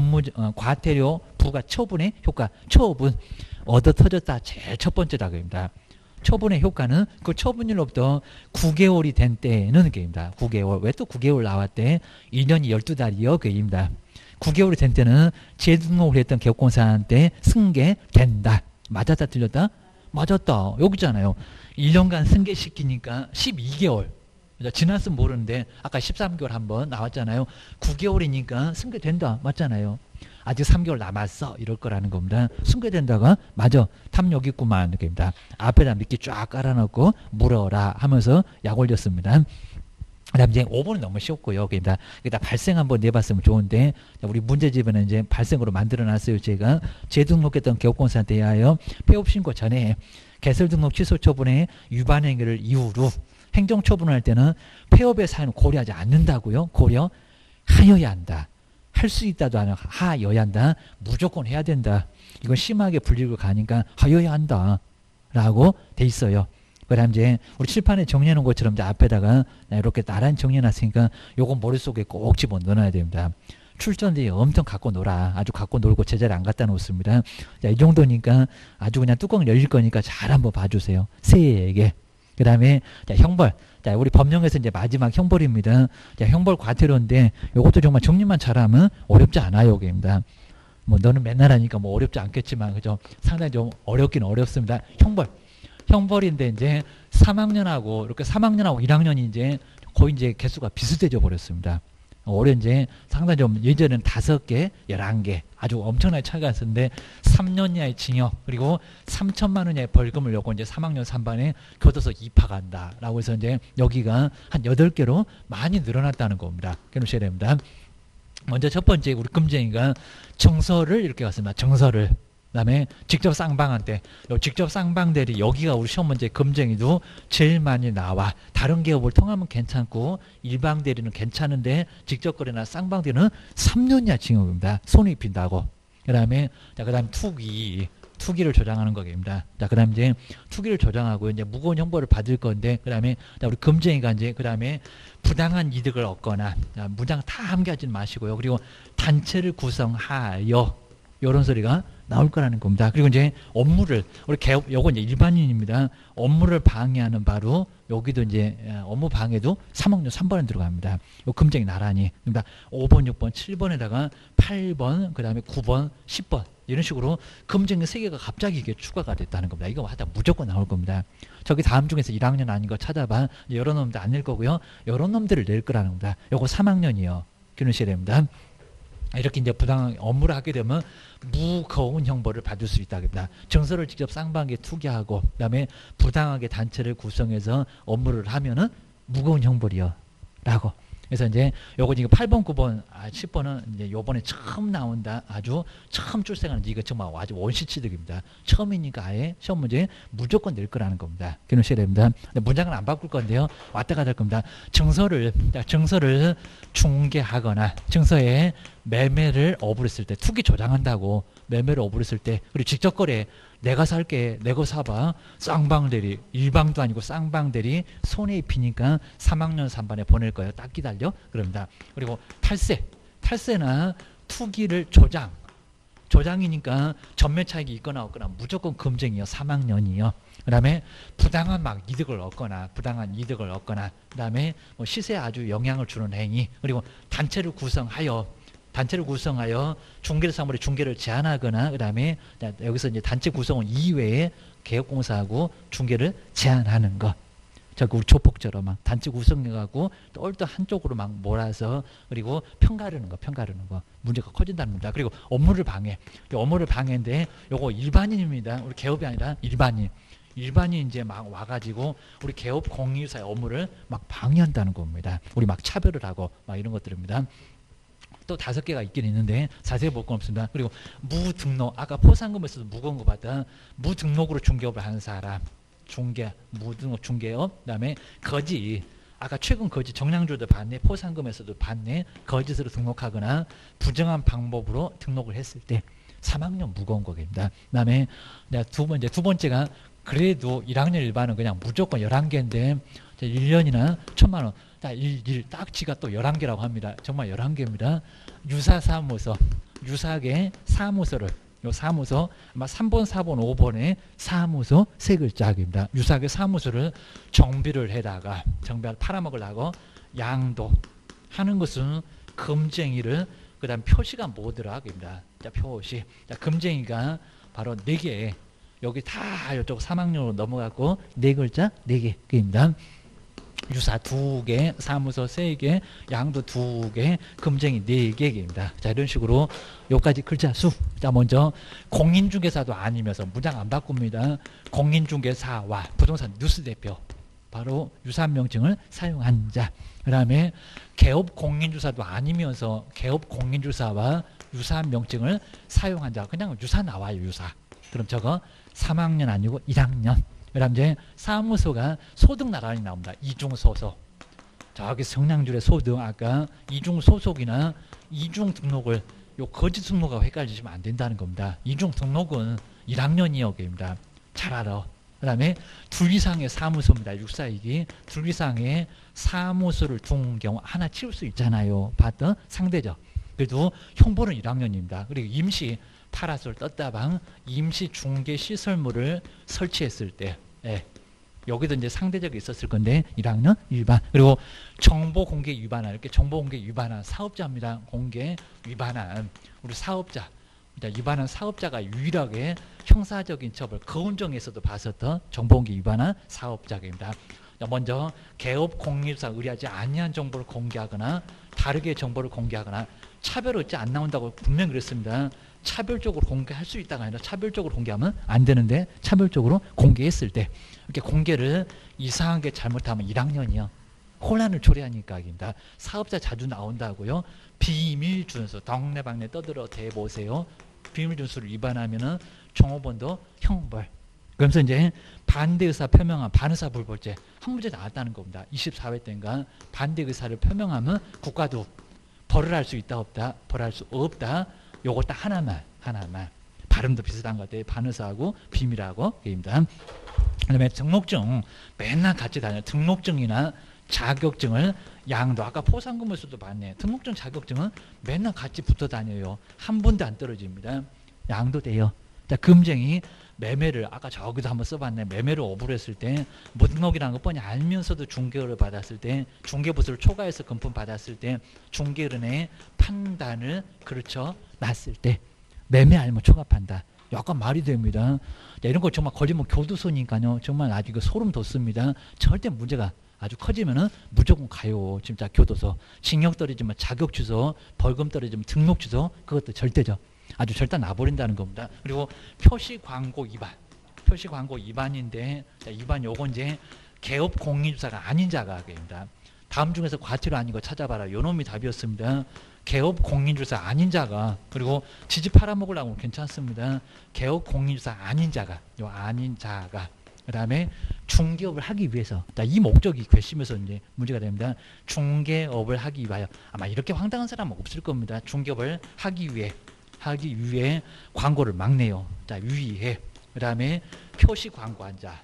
과태료 부과 처분의 효과. 처분 얻어 터졌다. 제일 첫 번째다 그입니다. 처분의 효과는 그 처분일로부터 9개월이 된 때는 그입니다. 9개월. 왜 또 9개월 나왔대? 2년이 12달이요 그입니다. 9개월이 된 때는 재등록을 했던 개업공사한테 승계된다. 맞았다 틀렸다? 맞았다. 여기 있잖아요. 1년간 승계시키니까 12개월. 지났으면 모르는데 아까 13개월 한번 나왔잖아요. 9개월이니까 승계된다. 맞잖아요. 아직 3개월 남았어. 이럴 거라는 겁니다. 승계된다가 맞아. 탐욕 있구만. 느낌입니다. 앞에다 미끼 쫙 깔아놓고 물어라 하면서 약 올렸습니다. 그 다음 이제 5번은 너무 쉬웠고요. 그러니까 발생 한번 내봤으면 좋은데, 우리 문제집에는 이제 발생으로 만들어 놨어요. 제가 재등록했던 개업공사한테 대하여 폐업 신고 전에 개설 등록 취소 처분의 위반 행위를 이유로 행정 처분을 할 때는 폐업의 사유는 고려하지 않는다고요. 고려하여야 한다. 할 수 있다도 아니라 하여야 한다. 무조건 해야 된다. 이건 심하게 불리고 가니까 하여야 한다. 라고 돼 있어요. 그 다음 이제 우리 칠판에 정리해 놓은 것처럼 이제 앞에다가 이렇게 나란히 정리해 놨으니까 요건 머릿속에 꼭 집어 넣어놔야 됩니다. 출전지 엄청 갖고 놀아. 아주 갖고 놀고 제자리 안 갖다 놓습니다. 자, 이 정도니까 아주 그냥 뚜껑 열릴 거니까 잘 한번 봐주세요. 새해에게. 그 다음에 형벌. 자, 우리 법령에서 이제 마지막 형벌입니다. 자, 형벌 과태료인데 요것도 정말 정리만 잘하면 어렵지 않아요. 여기입니다. 뭐 너는 맨날 하니까 뭐 어렵지 않겠지만 그죠? 상당히 좀 어렵긴 어렵습니다. 형벌인데 이제 3학년하고 이렇게 3학년하고 1학년이 이제 거의 이제 개수가 비슷해져 버렸습니다. 올해 이제 상당히 좀 예전에는 5개, 11개 아주 엄청나게 차이가 있었는데 3년 이하의 징역 그리고 3천만 원 이하의 벌금을 요거 이제 3학년 3반에 걷어서 입학한다라고 해서 이제 여기가 한 8개로 많이 늘어났다는 겁니다. 기억하셔야 됩니다. 먼저 첫 번째 우리 금쟁이가 정서를 이렇게 갔습니다. 정서를. 그다음에 직접 쌍방한테 직접 쌍방대리 여기가 우리 시험 문제 금쟁이도 제일 많이 나와. 다른 기업을 통하면 괜찮고 일방대리는 괜찮은데 직접 거래나 쌍방대리는 3년 이하 징역입니다. 손이 빈다고. 그다음에 그다음 투기를 조장하는 거입니다. 자, 그다음 이제 투기를 조장하고 이제 무거운 형벌을 받을 건데 그다음에 우리 금쟁이가 이제 그다음에 부당한 이득을 얻거나 무장 다 함께하지 마시고요. 그리고 단체를 구성하여 이런 소리가 나올 거라는 겁니다. 그리고 이제 업무를 우리 개업 요건 이제 일반인입니다. 업무를 방해하는 바로 여기도 이제 업무 방해도 3학년 3번에 들어갑니다. 요 금쟁이 나란히. 그러니까 5번, 6번, 7번에다가 8번, 그다음에 9번, 10번 이런 식으로 금쟁이 3개가 갑자기 이게 추가가 됐다는 겁니다. 이거 하다 무조건 나올 겁니다. 저기 다음 중에서 1학년 아닌 거 찾아봐. 이런 놈들 안 낼 거고요. 이런 놈들을 낼 거라는 겁니다. 요거 3학년이요. 기억하셔야 됩니다. 이렇게 이제 부당한 업무를 하게 되면 무거운 형벌을 받을 수 있다입니다. 정서를 직접 쌍방에 투기하고 그다음에 부당하게 단체를 구성해서 업무를 하면은 무거운 형벌이요. 라고. 그래서 이제 요거 지금 8번, 9번, 10번은 이제 요번에 처음 나온다. 아주 처음 출생하는 이거 정말 아주 원시취득입니다. 처음이니까 아예 시험 문제 무조건 낼 거라는 겁니다. 기억하셔야 됩니다. 문장은 안 바꿀 건데요. 왔다 갔다 할 겁니다. 정서를 중개하거나 정서에 매매를 어불했을 때 투기 조장한다고 매매를 어불했을 때 그리고 직접 거래 내가 살게 내가 사봐 쌍방대리 일방도 아니고 쌍방대리 손에 입히니까 3학년 3반에 보낼 거예요. 딱 기다려 그럽니다. 그리고 탈세나 투기를 조장이니까 전매 차익이 있거나 없거나 무조건 금쟁이요. 3학년이요. 그 다음에 부당한 이득을 얻거나 그 다음에 뭐 시세에 아주 영향을 주는 행위 그리고 단체를 구성하여 중개를 사물의 중개를 제한하거나 그 다음에 여기서 이제 단체 구성원 이외에 개업공사하고 중개를 제한하는 것. 우리 조폭처럼 막 단체 구성해가지고 또 한쪽으로 막 몰아서 그리고 편가르는 거. 문제가 커진다는 겁니다. 그리고 업무를 방해인데 요거 일반인입니다. 우리 개업이 아니라 일반인 이제 막 와가지고 우리 개업 공유사의 업무를 막 방해한다는 겁니다. 우리 막 차별을 하고 막 이런 것들입니다. 또 5개가 있긴 있는데 자세히 볼 건 없습니다. 그리고 무등록 아까 포상금에서도 무거운 거 봤다. 무등록으로 중개업을 하는 사람 무등록 중개업 그다음에 거지 아까 최근 거짓 정량주도 봤네, 포상금에서도 봤네, 거짓으로 등록하거나 부정한 방법으로 등록을 했을 때 3학년 무거운 거입니다. 그다음에 두 번째가 그래도 1학년 일반은 그냥 무조건 11개인데 1년이나 1,000만 원 딱지가 또 11개라고 합니다. 정말 11개입니다. 유사사무소, 유사계 사무소를 요 사무소 아마 3번, 4번, 5번에 사무소 세 글자입니다. 유사계 사무소를 정비를 해다가 정비를 팔아먹으려고 양도 하는 것은 금쟁이를 그다음 표시가 뭐더라입니다. 자, 표시. 자, 금쟁이가 바로 4개. 여기 다 이쪽 3학년으로 넘어갔고 4글자 4개입니다. 유사 2개, 사무소 3개, 양도 2개, 금쟁이 4개입니다. 자, 이런 식으로 여기까지 글자 수. 자, 먼저 공인중개사도 아니면서 무장 안 바꿉니다. 공인중개사와 부동산 뉴스대표 바로 유사명칭을 사용한 자. 그 다음에 개업 공인주사도 아니면서 개업 공인주사와 유사명칭을 사용한 자. 그냥 유사 나와요, 유사. 그럼 저거 3학년 아니고 1학년. 그 다음 이제 사무소가 소득 나란히 나옵니다. 이중소속. 저기 성량줄의 소득, 아까 이중소속이나 이중등록을 요 거짓 등록하고 헷갈리시면 안 된다는 겁니다. 이중등록은 1학년이역입니다. 잘 알아. 그 다음에 둘 이상의 사무소입니다. 6사이기. 둘 이상의 사무소를 둔 경우 하나 치울 수 있잖아요. 봤던 상대적. 그래도 형벌은 1학년입니다. 그리고 임시 파라솔 떴다방 임시 중개 시설물을 설치했을 때, 여기도 이제 상대적이 있었을 건데 1학년 일반. 그리고 정보 공개 위반한, 이렇게 정보 공개 위반한 사업자입니다. 공개 위반한 우리 사업자, 위반한 사업자가 유일하게 형사적인 처벌, 거운정에서도 봤었던 정보 공개 위반한 사업자입니다. 먼저 개업 공인주사 의뢰하지 아니한 정보를 공개하거나 다르게 정보를 공개하거나 차별 없지 안 나온다고 분명히 그랬습니다. 차별적으로 공개할 수 있다가 아니라 차별적으로 공개하면 안 되는데 차별적으로 공개했을 때 이렇게 공개를 이상하게 잘못하면 1학년이요. 혼란을 초래하니까입니다. 사업자 자주 나온다고요. 비밀준수, 동네방네 떠들어 대보세요. 비밀준수를 위반하면은 종업원도 형벌. 그러면서 이제 반대의사 표명한 반의사 불벌죄 한 문제 나왔다는 겁니다. 24회 때인가 반대의사를 표명하면 국가도 벌을 할 수 있다 없다, 벌할 수 없다. 요거 딱 하나만. 발음도 비슷한 것 같아요. 반의사하고 비밀하고 입니다. 그다음에 등록증 맨날 같이 다녀요. 등록증이나 자격증을 양도 아까 포상금에서도 봤네. 등록증 자격증은 맨날 같이 붙어 다녀요. 한 번도 안 떨어집니다. 양도 돼요. 자, 금쟁이 매매를 아까 저기도 한번 써봤네. 매매를 오브로 했을 때 무등록이라는 거 뻔히 알면서도 중개를 받았을 때 중개부수를 초과해서 금품 받았을 때 중개은의 판단을 그렇죠 났을 때 매매 알면 초과판다. 약간 말이 됩니다. 자, 이런 거 정말 걸리면 교도소니까요. 정말 아주 이거 소름 돋습니다. 절대 문제가 아주 커지면은 무조건 가요. 진짜 교도소. 징역 떨어지면 자격 취소, 벌금 떨어지면 등록 취소, 그것도 절대죠. 아주 절대 나버린다는 겁니다. 그리고 표시 광고 위반. 표시 광고 위반인데, 자, 위반 요건 이제 개업 공인주사가 아닌 자가입니다. 다음 중에서 과태료 아닌 거 찾아봐라. 요 놈이 답이었습니다. 개업 공인주사 아닌 자가, 그리고 지지 팔아먹으려고 괜찮습니다. 개업 공인주사 아닌 자가, 요 아닌 자가. 그 다음에 중개업을 하기 위해서, 이 목적이 괘씸해서 이제 문제가 됩니다. 중개업을 하기 위하여. 아마 이렇게 황당한 사람은 없을 겁니다. 중개업을 하기 위해 광고를 막 내요. 자, 위해. 그 다음에 표시 광고한 자,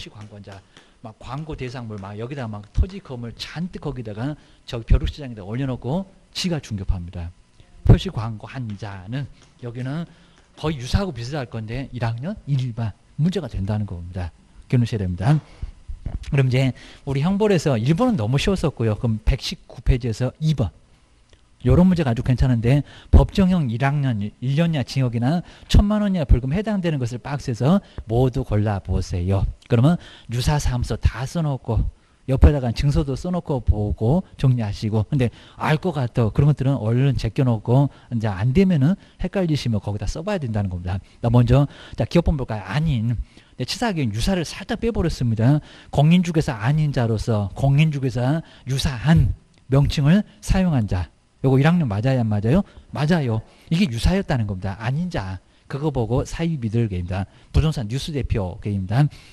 막 광고 대상물 막 여기다가 막 토지 건물 잔뜩 거기다가 저기 벼룩시장에다 올려놓고 지가 중개합니다. 표시 광고한 자는 여기는 거의 유사하고 비슷할 건데 1학년 1반 문제가 된다는 겁니다. 기억하셔야 됩니다. 그럼 이제 우리 형벌에서 1번은 너무 쉬웠었고요. 그럼 119페이지에서 2번. 요런 문제가 아주 괜찮은데 법정형 1학년 1년이나 징역이나 1,000만 원이나 벌금 해당되는 것을 박스에서 모두 골라보세요. 그러면 유사사무소 다 써놓고 옆에다가 증서도 써놓고 보고 정리하시고, 근데 알 것 같아 그런 것들은 얼른 제껴놓고 이제 안 되면은 헷갈리시면 거기다 써봐야 된다는 겁니다. 먼저 자, 기업번 볼까요? 아닌 치사하게 유사를 살짝 빼버렸습니다. 공인중개사 아닌 자로서 공인중개사 유사한 명칭을 사용한 자. 요거 1학년 맞아요, 안 맞아요? 맞아요. 이게 유사였다는 겁니다. 아닌 자. 그거 보고 사유 비들 게임이다. 부동산 뉴스 대표 게임이다.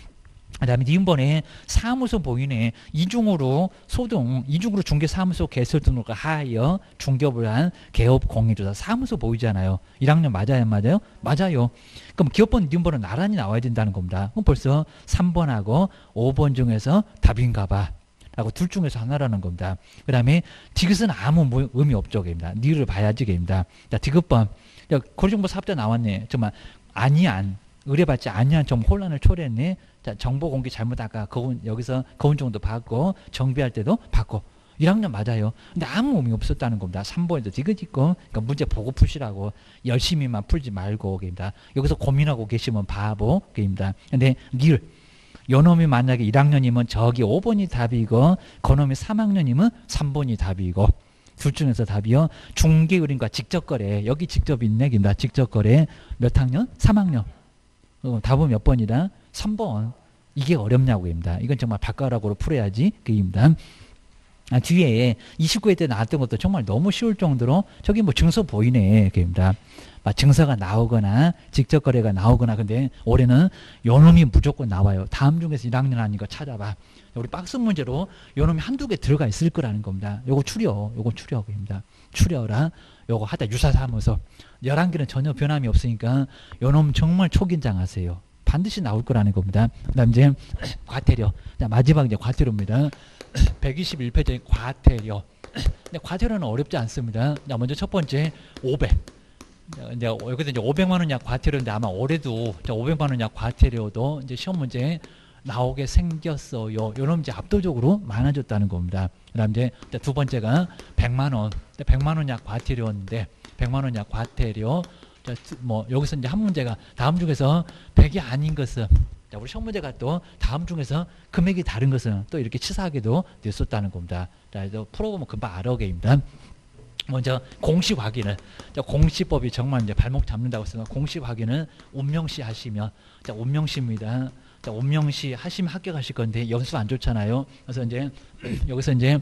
그다음에 니은번에 사무소 보이네. 이중으로 소등, 이중으로 중개사무소 개설 등록을 하여 중개업을 한 개업 공인조사 사무소 보이잖아요. 1학년 맞아요, 안 맞아요? 맞아요. 그럼 기업번, 니은번은 나란히 나와야 된다는 겁니다. 그럼 벌써 3번하고 5번 중에서 답인가 봐. 라고 둘 중에서 하나라는 겁니다. 그 다음에 디귿은 아무 의미 없죠. 입니다. 니를 봐야지. 입니다. 자, 디귿번. 고리정보 사업자 나왔네. 정말 아니안. 의뢰받지 아니한 좀 혼란을 초래했네. 자, 정보 공개 잘못하다가 여기서 거운 정도 받고 정비할 때도 받고 1학년 맞아요. 근데 아무 의미 없었다는 겁니다. 3번에도 디귿 있고 그러니까 문제 보고 푸시라고 열심히만 풀지 말고 입니다. 여기서 고민하고 계시면 바보입니다. 근데 닐 요놈이 만약에 1학년이면 저기 5번이 답이고 그놈이 3학년이면 3번이 답이고 둘 중에서 답이요. 중개의뢰인과 직접거래. 여기 직접 있네. 입니다. 직접거래 몇 학년? 3학년. 답은 몇 번이다? 3번. 이게 어렵냐고입니다. 이건 정말 바꿔라고로 풀어야지. 그입니다. 뒤에 29회 때 나왔던 것도 정말 너무 쉬울 정도로 저기 뭐 증서 보이네. 그입니다. 증서가 나오거나 직접 거래가 나오거나 근데 올해는 요놈이 무조건 나와요. 다음 중에서 1학년 아닌 거 찾아봐. 우리 박스 문제로 요놈이 한두 개 들어가 있을 거라는 겁니다. 요거 추려. 요거 추려입니다. 추려라. 요거 하다 유사사무소 11개는 전혀 변함이 없으니까 요놈 정말 초긴장하세요. 반드시 나올 거라는 겁니다. 그다음 이제 과태료. 자, 마지막 이제 과태료입니다. 121페이지 과태료. 근데 과태료는 어렵지 않습니다. 자, 먼저 첫 번째 500. 이제 여기서 이제 500만 원 약 과태료인데 아마 올해도 500만 원 약 과태료도 이제 시험 문제 나오게 생겼어요. 요놈 이제 압도적으로 많아졌다는 겁니다. 그다음 이제 두 번째가 100만 원. 100만 원 약 과태료인데 100만 원 약 과태료. 뭐 여기서 이제 한 문제가 다음 중에서 100이 아닌 것은 자, 우리 시험 문제가 또 다음 중에서 금액이 다른 것은 또 이렇게 치사하게도 됐었다는 겁니다. 자, 풀어보면 금방 알아오게입니다. 먼저 공식 확인을 공시법이 정말 이제 발목 잡는다고 해서 공식 확인을 운명시 하시면 자, 운명시입니다. 자, 운명시 하시면 합격하실 건데 연수 안 좋잖아요. 그래서 이제 여기서 이제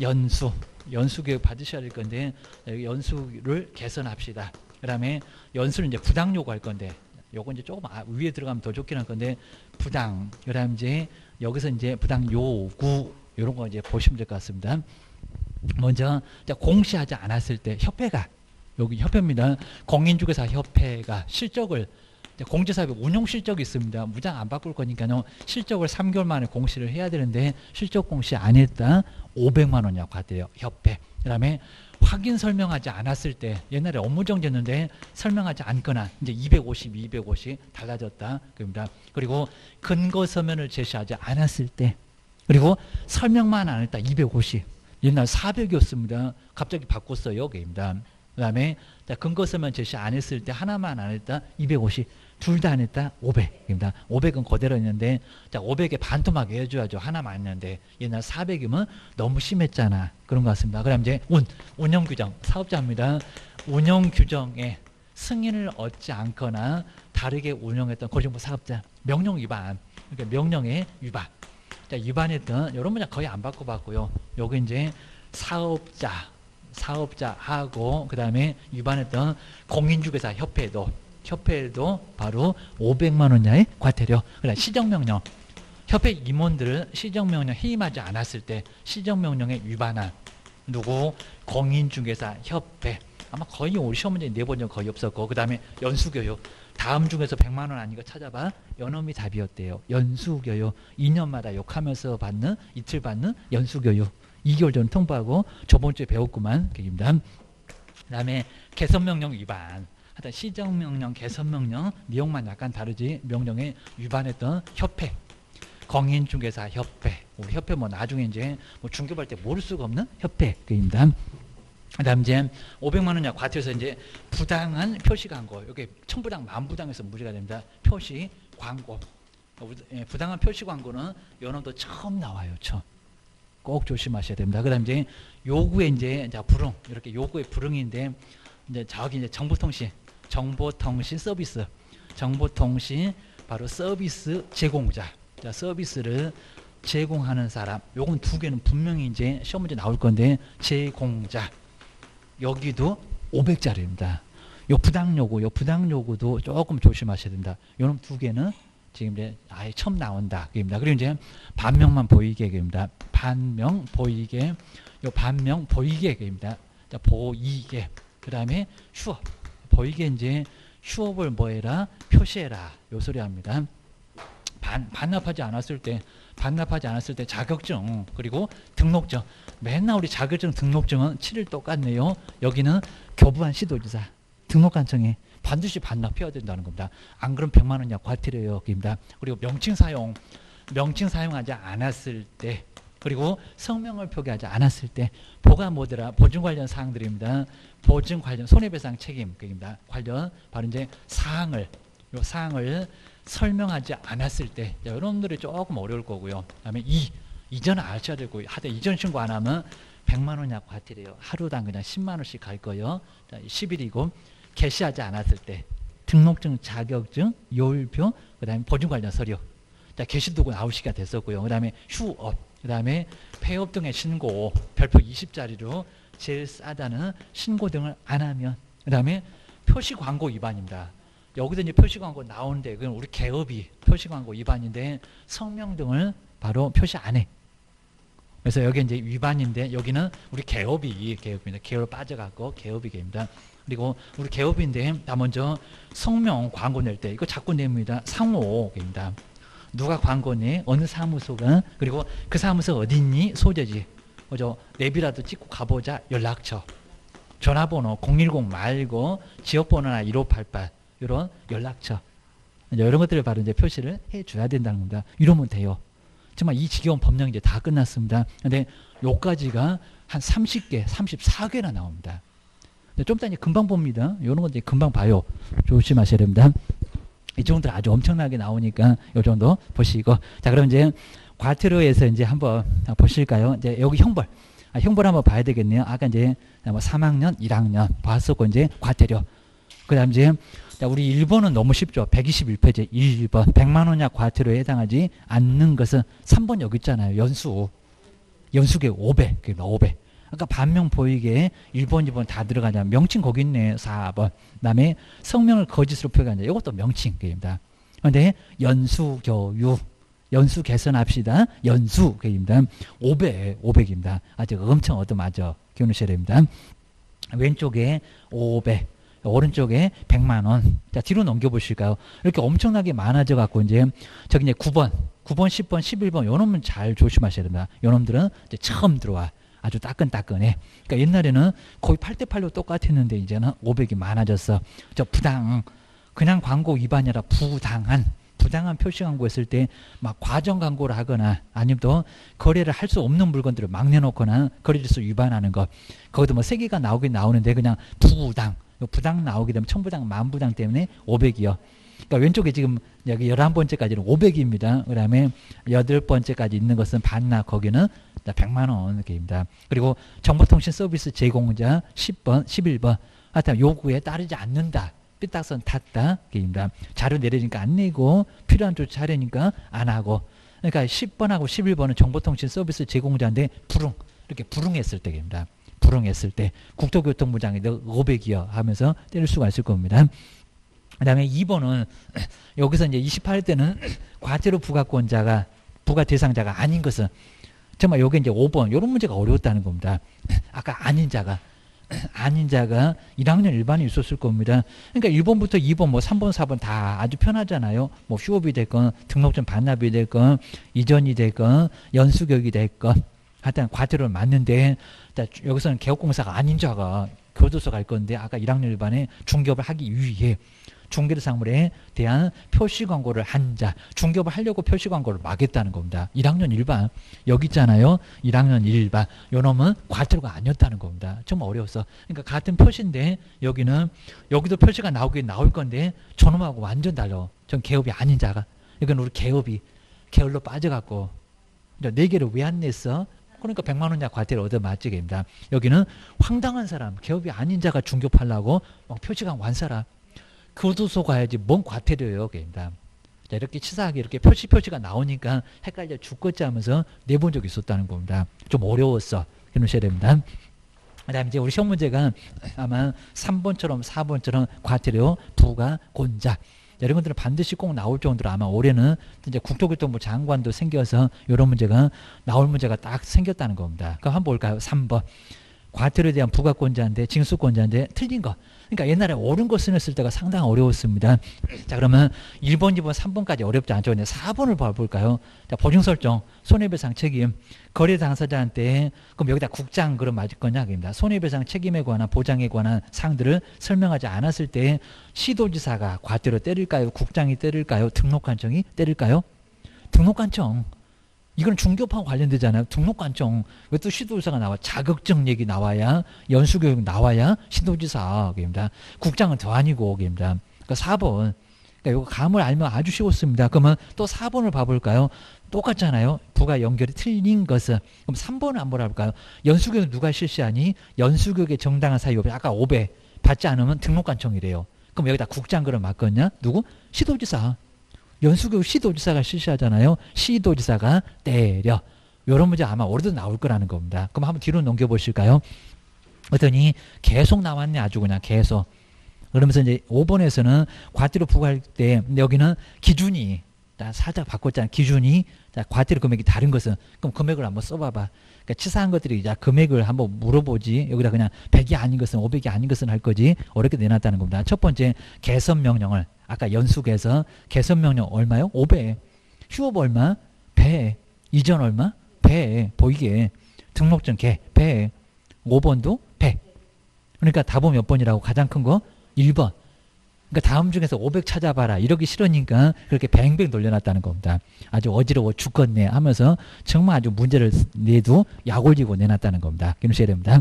연수 교육 받으셔야 될 건데 연수를 개선합시다. 그다음에 연수를 이제 부당 요구할 건데 요거 이제 조금 위에 들어가면 더 좋긴 할 건데 부당. 그다음 이제 여기서 이제 부당 요구 이런 거 이제 보시면 될 것 같습니다. 먼저 공시하지 않았을 때 협회가 여기 협회입니다. 공인중개사 협회가 실적을 공제사업의 운용 실적이 있습니다. 무장 안 바꿀 거니까요. 실적을 3개월 만에 공시를 해야 되는데 실적 공시 안 했다. 500만 원 약 과태료 협회. 그다음에 확인 설명하지 않았을 때 옛날에 업무정지였는데 설명하지 않거나 이제 250 달라졌다. 그럽니다. 그리고 근거 서면을 제시하지 않았을 때 그리고 설명만 안 했다. 250. 옛날 400이었습니다. 갑자기 바꿨어요. 그입니다. 그 다음에 근거 서면 제시 안 했을 때 하나만 안 했다. 250. 둘 다 안 했다. 500입니다. 500은 그대로 있는데 500에 반토막에 해줘야죠. 하나만 했는데 옛날 400이면 너무 심했잖아. 그런 것 같습니다. 그다음 이제 운영규정 사업자입니다. 운영규정에 승인을 얻지 않거나 다르게 운영했던 고정부 사업자 명령 위반. 그러니까 명령의 위반. 자, 위반했던 이런 문제 거의 안 바꿔봤고요. 여기 이제 사업자하고 그 다음에 위반했던 공인중개사 협회도 바로 500만 원 이하의 과태료. 그다음 시정명령. 협회 임원들을 시정명령 해임하지 않았을 때 시정명령에 위반한 누구? 공인중개사 협회. 아마 거의 우리 시험 문제 내본 적 거의 없었고 그 다음에 연수교육. 다음 중에서 100만 원 아닌 거 찾아봐. 연엄이 답이었대요. 연수교육. 2년마다 욕하면서 받는 이틀 받는 연수교육. 2개월 전 통보하고 저번 주에 배웠구만. 그입니다. 그 다음에 개선명령 위반. 하여튼 시정명령, 개선명령 내용만 약간 다르지 명령에 위반했던 협회. 공인중개사 협회. 우리 협회 뭐 나중에 이제 뭐 중개할 때 모를 수가 없는 협회. 그입니다. 그 다음 이제 500만 원 이하 과태료에서 이제 부당한 표시 광고. 여기 천부당 만부당에서 무죄가 됩니다. 표시 광고. 부당한 표시 광고는 연원도 처음 나와요. 꼭 조심하셔야 됩니다. 그 다음 이제 요구의 이제 불응. 이렇게 요구의 불응인데 이제 저기 이제 정보통신 서비스. 정보통신 바로 서비스 제공자. 자, 서비스를 제공하는 사람. 요건 두 개는 분명히 이제 시험 문제 나올 건데 제공자. 여기도 500짜리입니다. 요 부당 요구도 조금 조심하셔야 됩니다. 요놈 두 개는 지금 이제 아예 처음 나온다. 그입니다. 그리고 이제 반명만 보이게 그입니다. 반명 보이게, 요 반명 보이게 그입니다. 자, 보이게. 그 다음에 휴업. 보이게 이제 휴업을 뭐해라? 표시해라. 요 소리 합니다. 반납하지 않았을 때 자격증 그리고 등록증. 맨날 우리 자격증 등록증은 7일 똑같네요. 여기는 교부한 시도지사 등록관청에 반드시 반납해야 된다는 겁니다. 안 그러면 100만 원 이하 과태료예요. 입니다. 그리고 명칭 사용하지 않았을 때, 그리고 성명을 표기하지 않았을 때, 보가 뭐더라? 보증 관련 사항들입니다. 보증 관련 손해배상 책임입니다. 관련 바로 이제 사항을 설명하지 않았을 때, 여러분들이 조금 어려울 거고요. 그다음에 이전을 아셔야 되고, 하다 이전 신고 안 하면 100만 원 이하 과태료예요. 하루당 그냥 10만 원씩 갈 거예요. 10일이고 개시하지 않았을 때 등록증, 자격증, 요일표, 그다음에 보증 관련 서류. 자, 개시도구 나올 시기가 됐었고요. 그다음에 휴업, 그다음에 폐업 등의 신고, 별표 20짜리로 제일 싸다는 신고 등을 안 하면, 그다음에 표시 광고 위반입니다. 여기서 이제 표시 광고 나오는데 그건 우리 개업이 표시 광고 위반인데 성명 등을 바로 표시 안 해. 그래서 여기 이제 위반인데 여기는 우리 개업입니다. 개업 빠져갖고 개업이입니다. 그리고 우리 개업인데 다 먼저 성명 광고 낼 때 이거 자꾸 냅니다. 상호입니다. 누가 광고 내? 어느 사무소가? 그리고 그 사무소 어디 있니? 소재지. 그죠? 내비라도 찍고 가보자. 연락처. 전화번호 010 말고 지역번호나 1588 이런 연락처. 이런 것들을 바로 이제 표시를 해줘야 된다는 겁니다. 이러면 돼요. 정말 이 지겨운 법령이 이제 다 끝났습니다. 근데 요까지가 한 30개, 34개나 나옵니다. 좀 이따 이제 금방 봅니다. 이런 거 이제 금방 봐요. 조심하셔야 됩니다. 이 정도 아주 엄청나게 나오니까 요 정도 보시고. 자, 그럼 이제 과태료에서 이제 한번 보실까요? 이제 여기 형벌. 형벌 한번 봐야 되겠네요. 아까 이제 뭐 3학년, 1학년 봤었고, 이제 과태료. 그 다음 이제 우리 1번은 너무 쉽죠. 121페이지 1번 100만 원 이하 과태료에 해당하지 않는 것은 3번 여기 있잖아요. 연수계 500. 그러니까 500. 아까 반명 보이게 1번, 2번 다 들어가냐. 명칭 거기 있네. 4번. 그 다음에 성명을 거짓으로 표기하냐. 이것도 명칭입니다. 그런데 연수교육. 연수 개선합시다. 연수입니다. 500입니다. 아직 엄청 얻어맞아. 기억하셔야 됩니다. 왼쪽에 500. 오른쪽에 100만 원. 자, 뒤로 넘겨보실까요? 이렇게 엄청나게 많아져 갖고 이제 저기 이제 9번, 10번, 11번 요놈은 잘 조심하셔야 됩니다. 요놈들은 이제 처음 들어와. 아주 따끈따끈해. 그러니까 옛날에는 거의 8대8로 똑같았는데 이제는 500이 많아졌어. 저 그냥 광고 위반이 아니라 부당한 표시 광고 했을 때 막 과정 광고를 하거나 아니면 또 거래를 할 수 없는 물건들을 막 내놓거나 거래질서 위반하는 거. 거기도 뭐 3개가 나오긴 나오는데 그냥 부당 나오게 되면 천부당, 만부당 때문에 500이요. 그러니까 왼쪽에 지금 여기 11번째까지는 500입니다. 그 다음에 8번째까지 있는 것은 반납, 거기는 100만 원입니다. 그리고 정보통신 서비스 제공자 10번, 11번. 하여튼 요구에 따르지 않는다. 삐딱선 탔다. 입니다. 자료 내리니까 안 내고 필요한 조치 하려니까 안 하고. 그러니까 10번하고 11번은 정보통신 서비스 제공자인데 이렇게 불응했을 때입니다. 불응했을 때 국토교통부장이 너 500이요 하면서 때릴 수가 있을 겁니다. 그 다음에 2번은 여기서 이제 28때는 과태료 부과권자가 부과 대상자가 아닌 것은 정말 여기 이제 5번 이런 문제가 어려웠다는 겁니다. 아까 아닌 자가 1학년 일반이 있었을 겁니다. 그러니까 1번부터 2번 뭐 3번 4번 다 아주 편하잖아요. 뭐 휴업이 됐건 등록증 반납이 됐건 이전이 됐건 연수교육이 됐건 하여튼 과태료를 맞는데 여기서는 개업공사가 아닌 자가 교도소 갈 건데 아까 1학년 일반에 중개업을 하기 위해 중개사물에 대한 표시 광고를 한 자, 중개업을 하려고 표시 광고를 막겠다는 겁니다. 1학년 일반 여기 있잖아요. 1학년 일반 요놈은 과태료가 아니었다는 겁니다. 좀 어려웠어. 그러니까 같은 표시인데 여기도 표시가 나오긴 나올 건데 저놈하고 완전 달라. 전 개업이 아닌 자가. 이건 우리 개업이 게을러 빠져갖고 4개를 왜 안 냈어? 그러니까 100만 원 이하 과태료 얻어맞지게입니다. 여기는 황당한 사람, 개업이 아닌 자가 중개업하려고 막 표시가 완 사람. 교도소 가야지 뭔 과태료예요. 입니다. 자, 이렇게 치사하게 이렇게 표시가 나오니까 헷갈려 죽겠지 하면서 내본 적이 있었다는 겁니다. 좀 어려웠어. 해놓으셔야 됩니다. 그 다음에 이제 우리 시험 문제가 아마 3번처럼 4번처럼 과태료 부과권자. 이런 것들은 반드시 꼭 나올 정도로 아마 올해는 이제 국토교통부 장관도 생겨서 이런 문제가 나올 문제가 딱 생겼다는 겁니다. 그럼 한번 볼까요? 3번. 과태료에 대한 부가권자인데 징수권자인데 틀린 거. 그러니까 옛날에 옳은 거 쓰냈을 때가 상당히 어려웠습니다. 자, 그러면 1번, 2번, 3번까지 어렵지 않죠. 근데 4번을 봐볼까요? 자, 보증 설정, 손해배상 책임, 거래 당사자한테 그럼 여기다 국장 그럼 맞을 거냐? 그입니다. 손해배상 책임에 관한 보장에 관한 사항들을 설명하지 않았을 때 시도지사가 과태료 때릴까요? 국장이 때릴까요? 등록관청이 때릴까요? 등록관청. 이건 중교파와 관련되잖아요. 등록관청. 왜 또 시도지사가 나와? 자격증 얘기 나와야, 연수교육 나와야 시도지사입니다. 국장은 더 아니고, 입니다. 그러니까 4번. 그러니까 이거 감을 알면 아주 쉬웠습니다. 그러면 또 4번을 봐볼까요? 똑같잖아요. 부가 연결이 틀린 것은. 그럼 3번은 한번 볼까요? 연수교육 누가 실시하니? 연수교육의 정당한 사유. 아까 5배 받지 않으면 등록관청이래요. 그럼 여기다 국장 그럼 맞겠냐? 누구? 시도지사. 연수교육 시도지사가 실시하잖아요. 시도지사가 때려. 이런 문제 아마 올해도 나올 거라는 겁니다. 그럼 한번 뒤로 넘겨보실까요? 그랬더니 계속 나왔네. 아주 그냥 계속. 그러면서 이제 5번에서는 과태료 부과할 때 여기는 기준이 살짝 바꿨잖아. 기준이 과태료 금액이 다른 것은 그럼 금액을 한번 써봐봐. 그러니까 치사한 것들이 이제 금액을 한번 물어보지. 여기다 그냥 100이 아닌 것은 500이 아닌 것은 할 거지. 어렵게 내놨다는 겁니다. 첫 번째 개선 명령을 아까 연수에서 개선 명령 얼마요? 5배. 휴업 얼마? 배. 이전 얼마? 배. 보이게. 등록증 개. 배. 5번도 배. 그러니까 답은 몇 번이라고? 가장 큰 거 1번. 그러니까 다음 중에서 500 찾아봐라. 이러기 싫으니까 그렇게 뱅뱅 돌려놨다는 겁니다. 아주 어지러워 죽겠네 하면서 정말 아주 문제를 내도 약올리고 내놨다는 겁니다. 기억하셔야 됩니다.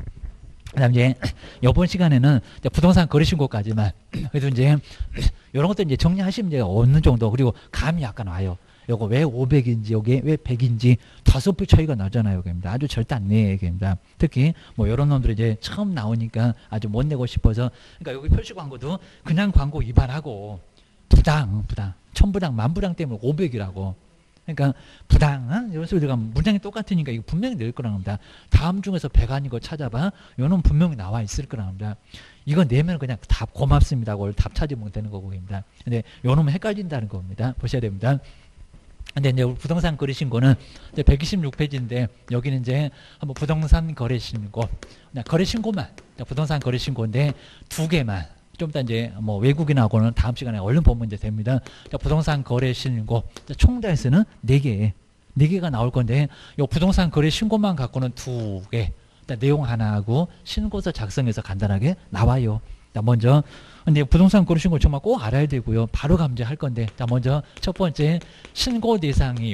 그 다음 이제 이번 시간에는 부동산 거래신고까지만 그래도 이제 이런 것들 이제 정리하시면 이제 어느 정도 그리고 감이 약간 와요. 요거 왜 500인지 요게 왜 100인지 5배 차이가 나잖아요. 그입니다. 아주 절대 안 내. 그입니다. 특히 뭐 이런 놈들이 이제 처음 나오니까 아주 못 내고 싶어서 그러니까 여기 표시 광고도 그냥 광고 위반하고 부당 천부당 만부당 때문에 500이라고. 그러니까 부당 이런 소리 들어가면 문장이 똑같으니까 이거 분명히 낼 거라는 겁니다. 다음 중에서 100 아닌 거 찾아봐. 요놈 분명히 나와 있을 거라는 겁니다. 이거 내면 그냥 답 고맙습니다. 그걸 답 찾으면 되는 거고입니다. 근데 요놈은 헷갈린다는 겁니다. 보셔야 됩니다. 근데 이제 부동산 거래 신고는 126페이지인데 여기는 이제 한번 부동산 거래 신고, 거래 신고만 부동산 거래 신고인데 2개만 좀 이따 이제 뭐 외국인하고는 다음 시간에 얼른 보면 이제 됩니다. 부동산 거래 신고 총 대에서는 4개가 나올 건데 요 부동산 거래 신고만 갖고는 2개 내용 하나하고 신고서 작성해서 간단하게 나와요. 자, 먼저 근데 부동산 거래 신고 정말 꼭 알아야 되고요. 바로 감지할 건데 자, 먼저 첫 번째 신고 대상이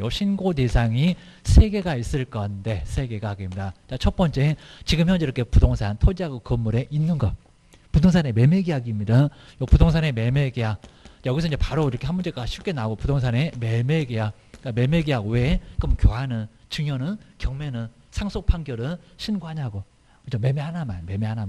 3개가 있을 건데 3개가 입니다. 자, 첫 번째 지금 현재 이렇게 부동산 토지하고 건물에 있는 거 부동산의 매매 계약입니다. 요 부동산의 매매 계약 여기서 이제 바로 이렇게 한 문제가 쉽게 나오고 부동산의 매매 계약 그러니까 매매 계약 외에 그럼 교환은 증여는 경매는 상속 판결은 신고하냐고. 그죠? 매매 하나만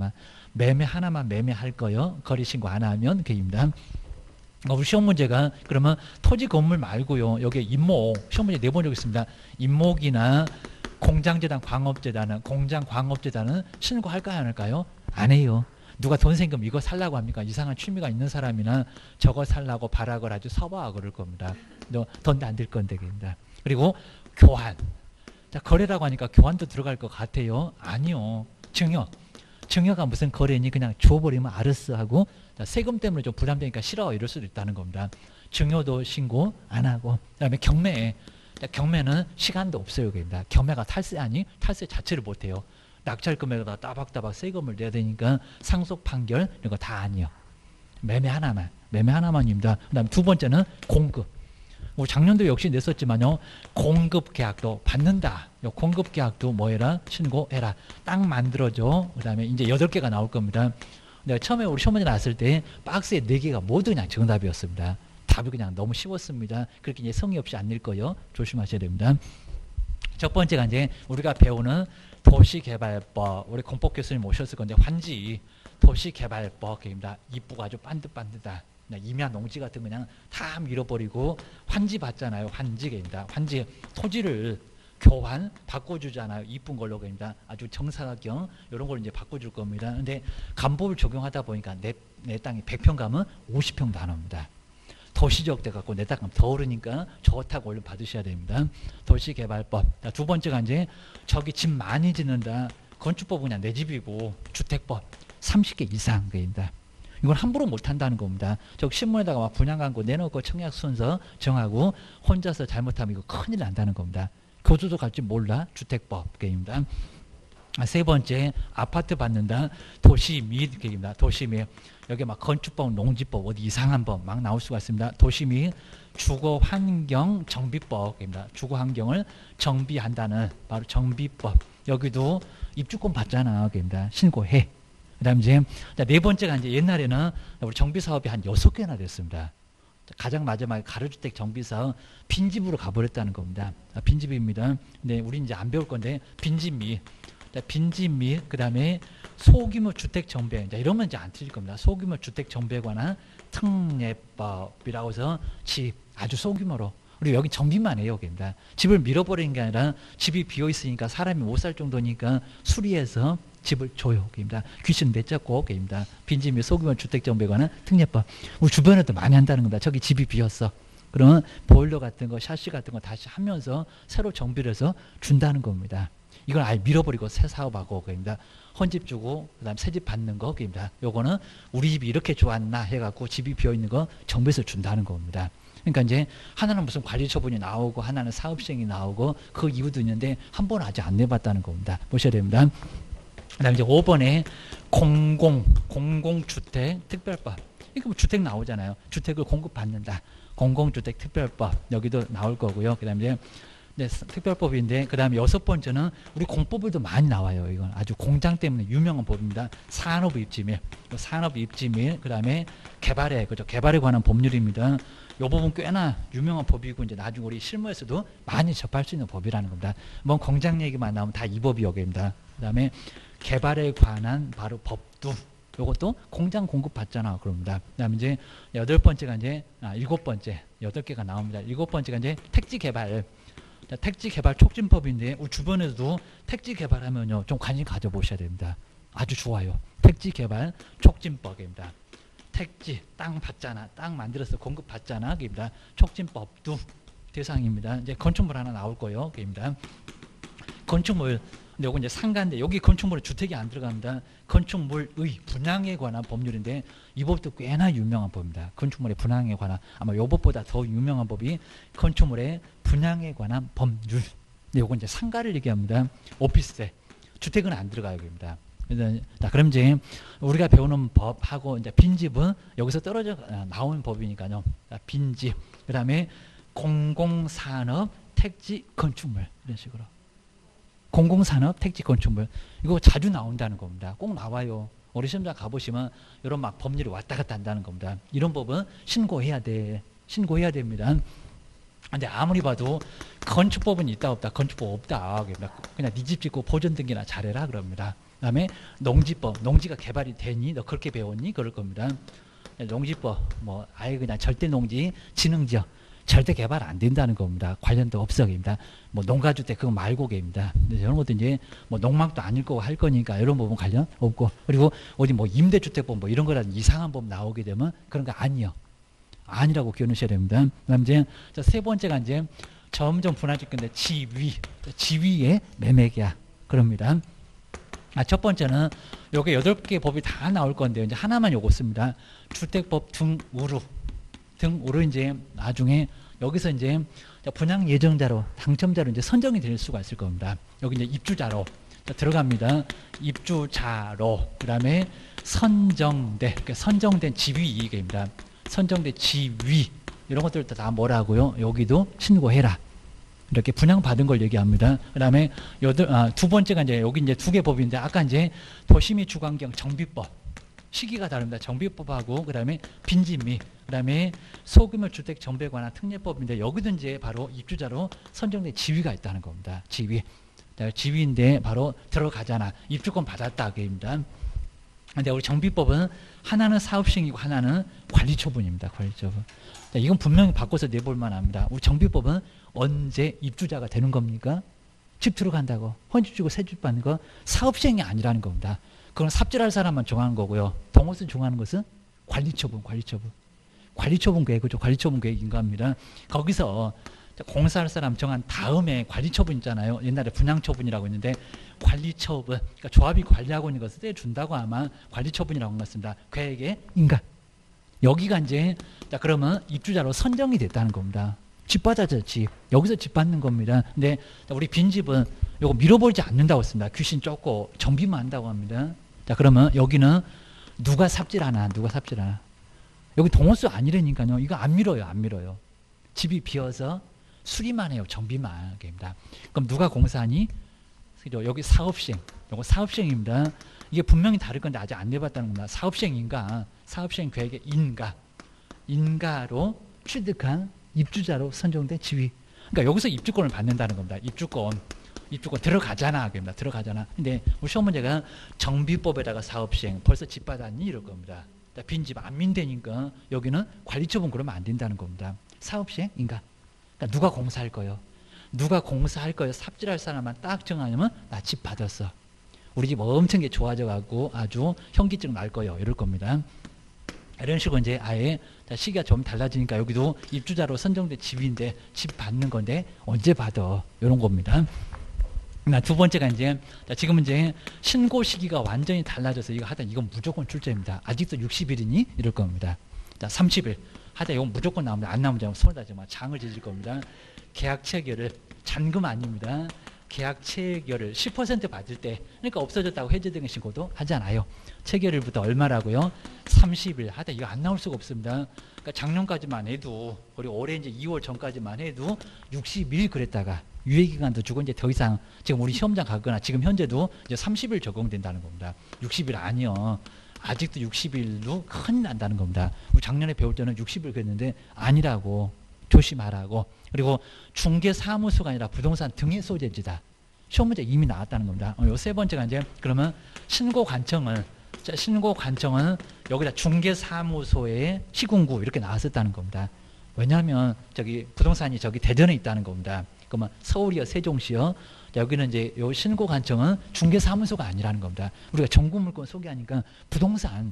매매할 거요. 거래 신고 안 하면 그입니다. 우리 시험 문제가 그러면 토지 건물 말고요. 여기 임목 시험 문제 내본 적 있습니다. 임목이나 공장재단 광업재단은 신고할까요 안 할까요? 안 해요. 누가 돈 생기면 이거 살라고 합니까? 이상한 취미가 있는 사람이나 저거 살라고 발악을 아주 서봐 그럴 겁니다. 돈도 안 들 건데 그입니다. 그리고 교환. 자, 거래라고 하니까 교환도 들어갈 것 같아요. 아니요. 증여가 무슨 거래니 그냥 줘버리면 알았어 하고 자, 세금 때문에 좀 부담되니까 싫어 이럴 수도 있다는 겁니다. 증여도 신고 안 하고 그 다음에 경매. 자, 경매는 시간도 없어요. 그입니다. 경매가 탈세 자체를 못해요. 낙찰 금액에다 따박따박 세금을 내야 되니까 상속 판결 이런 거 다 아니요. 매매 하나만입니다. 그 다음에 두 번째는 공급. 뭐 작년도 역시 냈었지만요. 공급 계약도 받는다. 공급 계약도 뭐 해라? 신고해라. 딱 만들어줘. 그 다음에 이제 8개가 나올 겁니다. 내가 처음에 우리 시험 문제 나왔을 때 박스에 4개가 모두 그냥 정답이었습니다. 답이 그냥 너무 쉬웠습니다. 그렇게 이제 성의 없이 안 낼 거예요. 조심하셔야 됩니다. 첫 번째가 이제 우리가 배우는 도시개발법. 우리 공법 교수님 오셨을 건데 환지 도시개발법입니다. 이쁘고 아주 반듯반듯다. 임야 농지 같은 거 그냥 다 밀어버리고 환지 받잖아요. 환지입니다. 환지 토지를 교환 바꿔주잖아요. 이쁜 걸로 입니다. 아주 정사각형 이런 걸 이제 바꿔줄 겁니다. 근데 간법을 적용하다 보니까 내 땅이 100평 가면 50평도 안 옵니다. 도시지역 돼 갖고 내다 가면 더 오르니까 좋다고 얼른 받으셔야 됩니다. 도시개발법. 자, 두 번째가 이제 저기 집 많이 짓는다. 건축법은 그냥 내 집이고 주택법 30개 이상 그입니다. 이건 함부로 못 한다는 겁니다. 저 신문에다가 막 분양 광고 내놓고 청약 순서 정하고 혼자서 잘못하면 이거 큰일 난다는 겁니다. 교수도 갈지 몰라 주택법 게임입니다. 세 번째 아파트 받는다 도시 및 계획입니다. 도시 및 여기 막 건축법, 농지법 어디 이상한 법 막 나올 수가 있습니다. 도시 및 주거 환경 정비법입니다. 주거 환경을 정비한다는 바로 정비법. 여기도 입주권 받잖아. 그입니다. 신고해. 그다음 이제 네 번째가 이제 옛날에는 우리 정비 사업이 한 6개나 됐습니다. 가장 마지막에 가로주택 정비사업 빈집으로 가버렸다는 겁니다. 빈집입니다. 근데 우리 이제 안 배울 건데 빈집 및 그다음에 소규모 주택 정비 이러면 이제 안 틀릴 겁니다. 소규모 주택 정비에 관한 특례법이라고 해서 집 아주 소규모로 우리 여기 정비만 해요. 입니다. 집을 밀어버리는 게 아니라 집이 비어 있으니까 사람이 못 살 정도니까 수리해서 집을 줘요. 입니다. 귀신 내쫓고 입니다. 빈집 및 소규모 주택 정비에 관한 특례법. 우리 주변에도 많이 한다는 겁니다. 저기 집이 비었어. 그러면 보일러 같은 거, 샤시 같은 거 다시 하면서 새로 정비를 해서 준다는 겁니다. 이건 아예 밀어버리고 새 사업하고 그입니다. 헌집 주고 그다음 새 집 받는 거 그입니다. 요거는 우리 집이 이렇게 좋았나 해갖고 집이 비어 있는 거 정비해서 준다는 겁니다. 그러니까 이제 하나는 무슨 관리 처분이 나오고 하나는 사업 시행이 나오고 그 이유도 있는데 한 번 아직 안 내봤다는 겁니다. 보셔야 됩니다. 그다음 이제 5번에 공공주택 특별법. 이거 뭐 주택 나오잖아요. 주택을 공급받는다. 공공주택 특별법 여기도 나올 거고요. 그다음 이제 특별법인데 그다음에 6번째는 우리 공법에도 많이 나와요. 이건 아주 공장 때문에 유명한 법입니다. 산업입지밀, 산업입지밀 그다음에 개발에 그죠 개발에 관한 법률입니다. 이 부분 꽤나 유명한 법이고 이제 나중에 우리 실무에서도 많이 접할 수 있는 법이라는 겁니다. 뭐 공장 얘기만 나오면 다 이 법이 여기입니다. 그다음에 개발에 관한 바로 법도 요것도 공장 공급 받잖아 그럽니다. 그다음에 이제 8번째가 이제 7번째 8개가 나옵니다. 7번째가 이제 택지 개발. 택지 개발 촉진법인데 우리 주변에서도 택지 개발하면요 좀 관심 가져보셔야 됩니다. 아주 좋아요. 택지 개발 촉진법입니다. 택지 땅 받잖아, 땅 만들어서 공급 받잖아, 그입니다. 촉진법도 대상입니다. 이제 건축물 하나 나올 거예요, 그입니다. 건축물, 근데 요거 이제 상가인데 여기 건축물에 주택이 안 들어갑니다. 건축물의 분양에 관한 법률인데 이 법도 꽤나 유명한 법입니다. 건축물의 분양에 관한 아마 이 법보다 더 유명한 법이 건축물의 분양에 관한 법률. 근데 요거 이제 상가를 얘기합니다. 오피스텔, 주택은 안 들어가요, 그입니다. 자, 그럼 이제 우리가 배우는 법하고 이제 빈집은 여기서 떨어져 나온 법이니까요. 자, 빈집, 그다음에 공공산업, 택지, 건축물 이런 식으로. 공공산업, 택지, 건축물 이거 자주 나온다는 겁니다. 꼭 나와요. 우리 시험장 가보시면 이런 막 법률이 왔다 갔다 한다는 겁니다. 이런 법은 신고해야 돼. 신고해야 됩니다. 근데 아무리 봐도 건축법은 있다 없다. 건축법 없다. 그냥 네 집 짓고 보존 등기나 잘해라 그럽니다. 그다음에 농지법, 농지가 개발이 되니 너 그렇게 배웠니? 그럴 겁니다. 농지법, 뭐 아예 그냥 절대 농지, 지능지역 절대 개발 안 된다는 겁니다. 관련도 없어입니다. 뭐 농가주택 그거 말고 개입니다. 이런 것도 이제 뭐 농막도 아닐 거고 할 거니까 이런 부분 관련 없고 그리고 어디 뭐 임대주택법 뭐 이런 거라든 이상한 법 나오게 되면 그런 거 아니요. 아니라고 기억하셔야 됩니다. 그다음 이제 세 번째가 이제 점점 분화될 건데 지위의 매매계약 그럽니다. 첫 번째는 요게 8개 법이 다 나올 건데요. 이제 하나만 요거 씁니다. 주택법 등으로 이제 나중에 여기서 이제 분양 예정자로 당첨자로 이제 선정이 될 수가 있을 겁니다. 여기 이제 입주자로 들어갑니다. 입주자로 그다음에 선정된 지위 이익입니다. 선정된 지위 이런 것들도 다 뭐라고요? 여기도 신고해라. 이렇게 분양받은 걸 얘기합니다. 그 다음에 두 번째가 이제 여기 이제 2개 법인데 아까 이제 도시및 주거환경 정비법 시기가 다릅니다. 정비법하고 그 다음에 빈집및 그 다음에 소규모 주택 정비에 관한 특례법인데 여기도 이제 바로 입주자로 선정된 지위가 있다는 겁니다. 지위인데 바로 들어가잖아. 입주권 받았다 그입니다. 근데 우리 정비법은 하나는 사업시행이고 하나는 관리처분입니다. 관리처분. 이건 분명히 바꿔서 내볼 만합니다. 우리 정비법은 언제 입주자가 되는 겁니까? 집 들어간다고 헌집 주고 새 집 받는 거 사업시행이 아니라는 겁니다. 그건 삽질할 사람만 정하는 거고요. 동호선 정하는 것은 관리처분. 관리처분 계획이죠. 관리처분 계획인가 합니다. 거기서 공사할 사람 정한 다음에 관리처분 있잖아요. 옛날에 분양처분이라고 했는데 관리처분, 그러니까 조합이 관리하고 있는 것을 떼준다고 아마 관리처분이라고 한 것 같습니다. 계획의 인가. 여기가 이제 자 그러면 입주자로 선정이 됐다는 겁니다. 집 받아죠, 집. 여기서 집 받는 겁니다. 근데 우리 빈집은 요거 밀어버리지 않는다고 했습니다. 귀신 쫓고 정비만 한다고 합니다. 자 그러면 여기는 누가 삽질하나, 누가 삽질하나. 여기 동호수 아니라니까요. 이거 안 밀어요, 안 밀어요. 집이 비어서 수리만 해요, 정비만. 그럼 누가 공사하니? 여기 사업시행. 요거 사업시행입니다. 이게 분명히 다를 건데 아직 안 내봤다는 겁니다. 사업시행인가, 사업시행 계획의 인가. 인가로 취득한 입주자로 선정된 지위. 그러니까 여기서 입주권을 받는다는 겁니다. 입주권 들어가잖아. 들어가잖아. 근데 우리 시험 문제가 정비법에다가 사업시행 벌써 집 받았니? 이럴 겁니다. 빈집 안 민대니까 여기는 관리처분 그러면 안 된다는 겁니다. 사업시행 인가. 그러니까 누가 공사할 거예요? 누가 공사할 거예요? 삽질할 사람만 딱 정하면 나 집 받았어. 우리 집 엄청 게 좋아져 갖고 아주 현기증 날 거예요. 이럴 겁니다. 이런 식으로 이제 아예 시기가 좀 달라지니까 여기도 입주자로 선정된 집인데 집 받는 건데 언제 받아? 이런 겁니다. 두 번째가 이제 지금 이제 신고 시기가 완전히 달라져서 이거 하다 이건 무조건 출제입니다. 아직도 60일이니? 이럴 겁니다. 자, 30일 하다 이건 무조건 나옵니다. 안 나오면 손에다 정말 장을 지질 겁니다. 계약 체결을 잔금 아닙니다. 계약 체결을 10% 받을 때 그러니까 없어졌다고 해제등의 신고도 하지 않아요. 체결일부터 얼마라고요? 30일 하다 이거 안 나올 수가 없습니다. 그러니까 작년까지만 해도 그리고 올해 이제 2월 전까지만 해도 60일 그랬다가 유예기간도 주고 이제 더 이상 지금 우리 시험장 가거나 지금 현재도 이제 30일 적용된다는 겁니다. 60일 아니요. 아직도 60일도 큰일 난다는 겁니다. 우리 작년에 배울 때는 60일 그랬는데 아니라고 조심하라고. 그리고 중개사무소가 아니라 부동산 등의 소재지다. 시험 문제 이미 나왔다는 겁니다. 요 세 번째가 이제 그러면 신고관청은 여기다 중개사무소에 시군구 이렇게 나왔었다는 겁니다. 왜냐하면 저기 부동산이 저기 대전에 있다는 겁니다. 그러면 서울이요, 세종시요. 여기는 이제 요 신고관청은 중개사무소가 아니라는 겁니다. 우리가 정보물건 소개하니까 부동산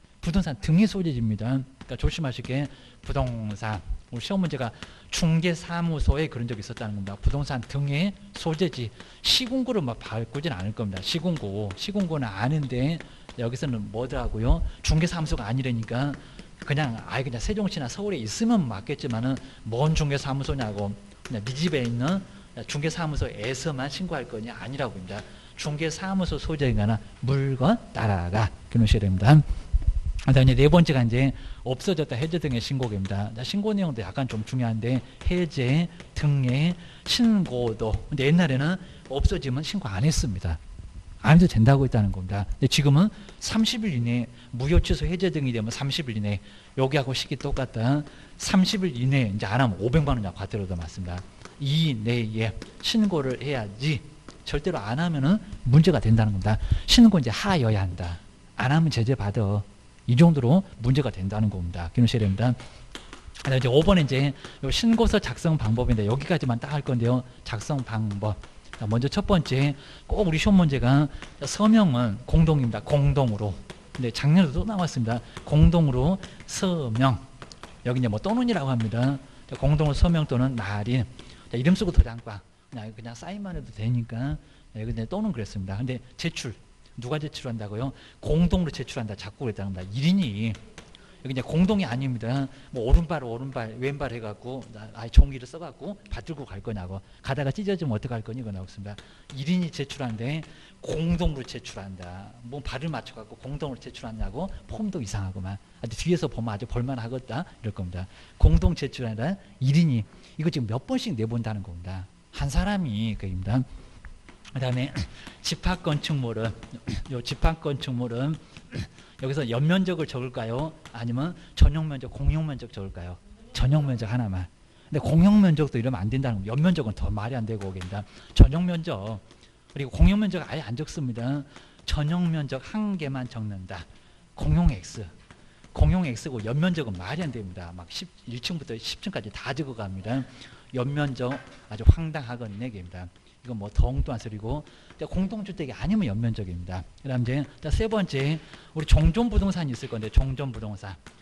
등의 소재지입니다. 그러니까 조심하시게 부동산. 우리 시험 문제가 중개사무소에 그런 적이 있었다는 겁니다. 부동산 등의 소재지. 시군구를 막 바꾸진 않을 겁니다. 시군구는 아는데 여기서는 뭐더라고요? 중개사무소가 아니라니까 그냥 세종시나 서울에 있으면 맞겠지만은 뭔 중개사무소냐고 그냥 네 집에 있는 중개사무소에서만 신고할 거냐 아니라고 합니다. 중개사무소 소재거나 물건 따라가 기놓으셔야 됩니다. 그다음에 네 번째가 이제 없어졌다 해제 등의 신고입니다. 신고 내용도 약간 좀 중요한데 해제 등의 신고도 근데 옛날에는 없어지면 신고 안 했습니다. 안 해도 된다고 했다는 겁니다. 근데 지금은 30일 이내에 무효 취소 해제 등이 되면 30일 이내에 여기하고 시기 똑같다. 30일 이내에 이제 안 하면 500만 원 과태료도 맞습니다. 이 내에 신고를 해야지 절대로 안 하면은 문제가 된다는 겁니다. 신고 이제 하여야 한다. 안 하면 제재 받아. 이 정도로 문제가 된다는 겁니다. 기놓으셔야 됩니다. 이제 5번에 이제 신고서 작성 방법인데 여기까지만 딱 할 건데요. 작성 방법. 먼저 첫 번째 꼭 우리 시험 문제가 서명은 공동입니다. 공동으로. 근데 작년에도 또 나왔습니다. 공동으로 서명. 여기 이제 뭐 또는이라고 합니다. 공동으로 서명 또는 날인. 이름 쓰고 도장과 그냥 사인만 해도 되니까 여기 이제 또는 그랬습니다. 근데 제출. 누가 제출한다고요? 공동으로 제출한다. 자꾸 그랬다는 겁니다. 1인이 여기 이제 공동이 아닙니다. 뭐 오른발 왼발 해갖고 종이를 써갖고 받들고 갈 거냐고 가다가 찢어지면 어떡할 거니 이거 나왔습니다. 1인이 제출한데 공동으로 제출한다. 뭐 발을 맞춰갖고 공동으로 제출하냐고 폼도 이상하고만 아주 뒤에서 보면 아주 볼만하겠다 이럴 겁니다. 공동 제출한다. 1인이 이거 지금 몇 번씩 내본다는 겁니다. 한 사람이 그입니다. 그 다음에 집합건축물은 여기서 연면적을 적을까요? 아니면 전용면적, 공용면적 적을까요? 전용면적 하나만. 근데 공용면적도 이러면 안 된다는 겁니다. 연면적은 더 말이 안 되고 오겠습니다. 전용면적 그리고 공용면적 아예 안 적습니다. 전용면적 한 개만 적는다. 공용 X고 연면적은 말이 안 됩니다. 막 1층부터 10층까지 다 적어갑니다. 연면적 아주 황당하건 4개입니다. 이건 뭐 더 엉뚱한 소리고 공동주택이 아니면 연면적입니다. 그 다음 이제 세 번째 우리 종전부동산이 있을 건데 종전부동산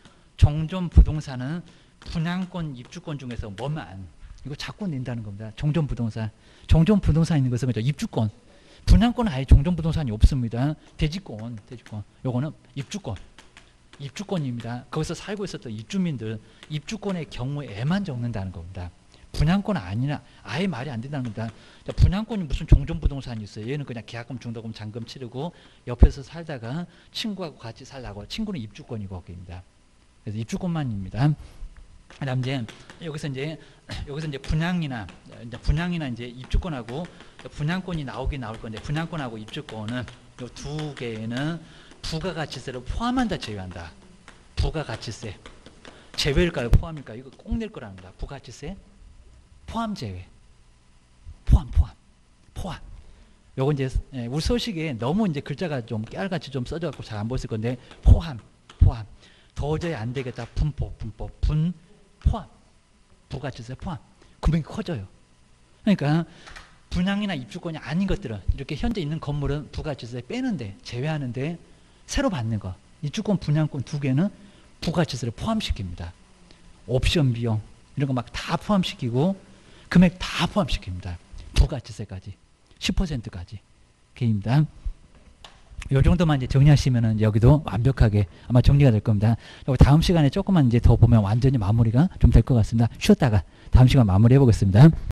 종전 부동산은 분양권, 입주권 중에서 뭐만 이거 자꾸 낸다는 겁니다. 종전 부동산. 종전 부동산 있는 것은 그죠? 입주권. 분양권은 아예 종전 부동산이 없습니다. 대지권. 요거는 입주권. 입주권입니다. 거기서 살고 있었던 입주민들 입주권의 경우에만 적는다는 겁니다. 분양권은 아니라 아예 말이 안 된다는 겁니다. 분양권이 무슨 종전 부동산이 있어요. 얘는 그냥 계약금, 중도금, 잔금 치르고 옆에서 살다가 친구하고 같이 살라고. 친구는 입주권이고 거기입니다. 그래서 입주권만입니다. 그다음 이제 여기서 이제 분양이나 이제 입주권하고 분양권이 나올 건데 분양권하고 입주권은 이 두 개는 부가가치세를 포함한다, 제외한다. 부가가치세 제외일까요, 포함일까요? 이거 꼭 낼 거랍니다. 부가가치세 포함 제외. 포함. 요거 이제 우리 서식에 너무 이제 글자가 좀 깨알같이 좀 써져갖고 잘 안 보였을 건데 포함. 도저히 안 되겠다. 포함. 부가가치세 포함. 금액이 커져요. 그러니까 분양이나 입주권이 아닌 것들은 이렇게 현재 있는 건물은 부가가치세 빼는데 제외하는데 새로 받는 거 입주권, 분양권 두 개는 부가가치세를 포함시킵니다. 옵션 비용 이런 거 막 다 포함시키고 금액 다 포함시킵니다. 부가가치세까지 10%까지 개입니다. 요 정도만 이제 정리하시면은 여기도 완벽하게 아마 정리가 될 겁니다. 그리고 다음 시간에 조금만 이제 더 보면 완전히 마무리가 좀 될 것 같습니다. 쉬었다가 다음 시간 마무리해 보겠습니다.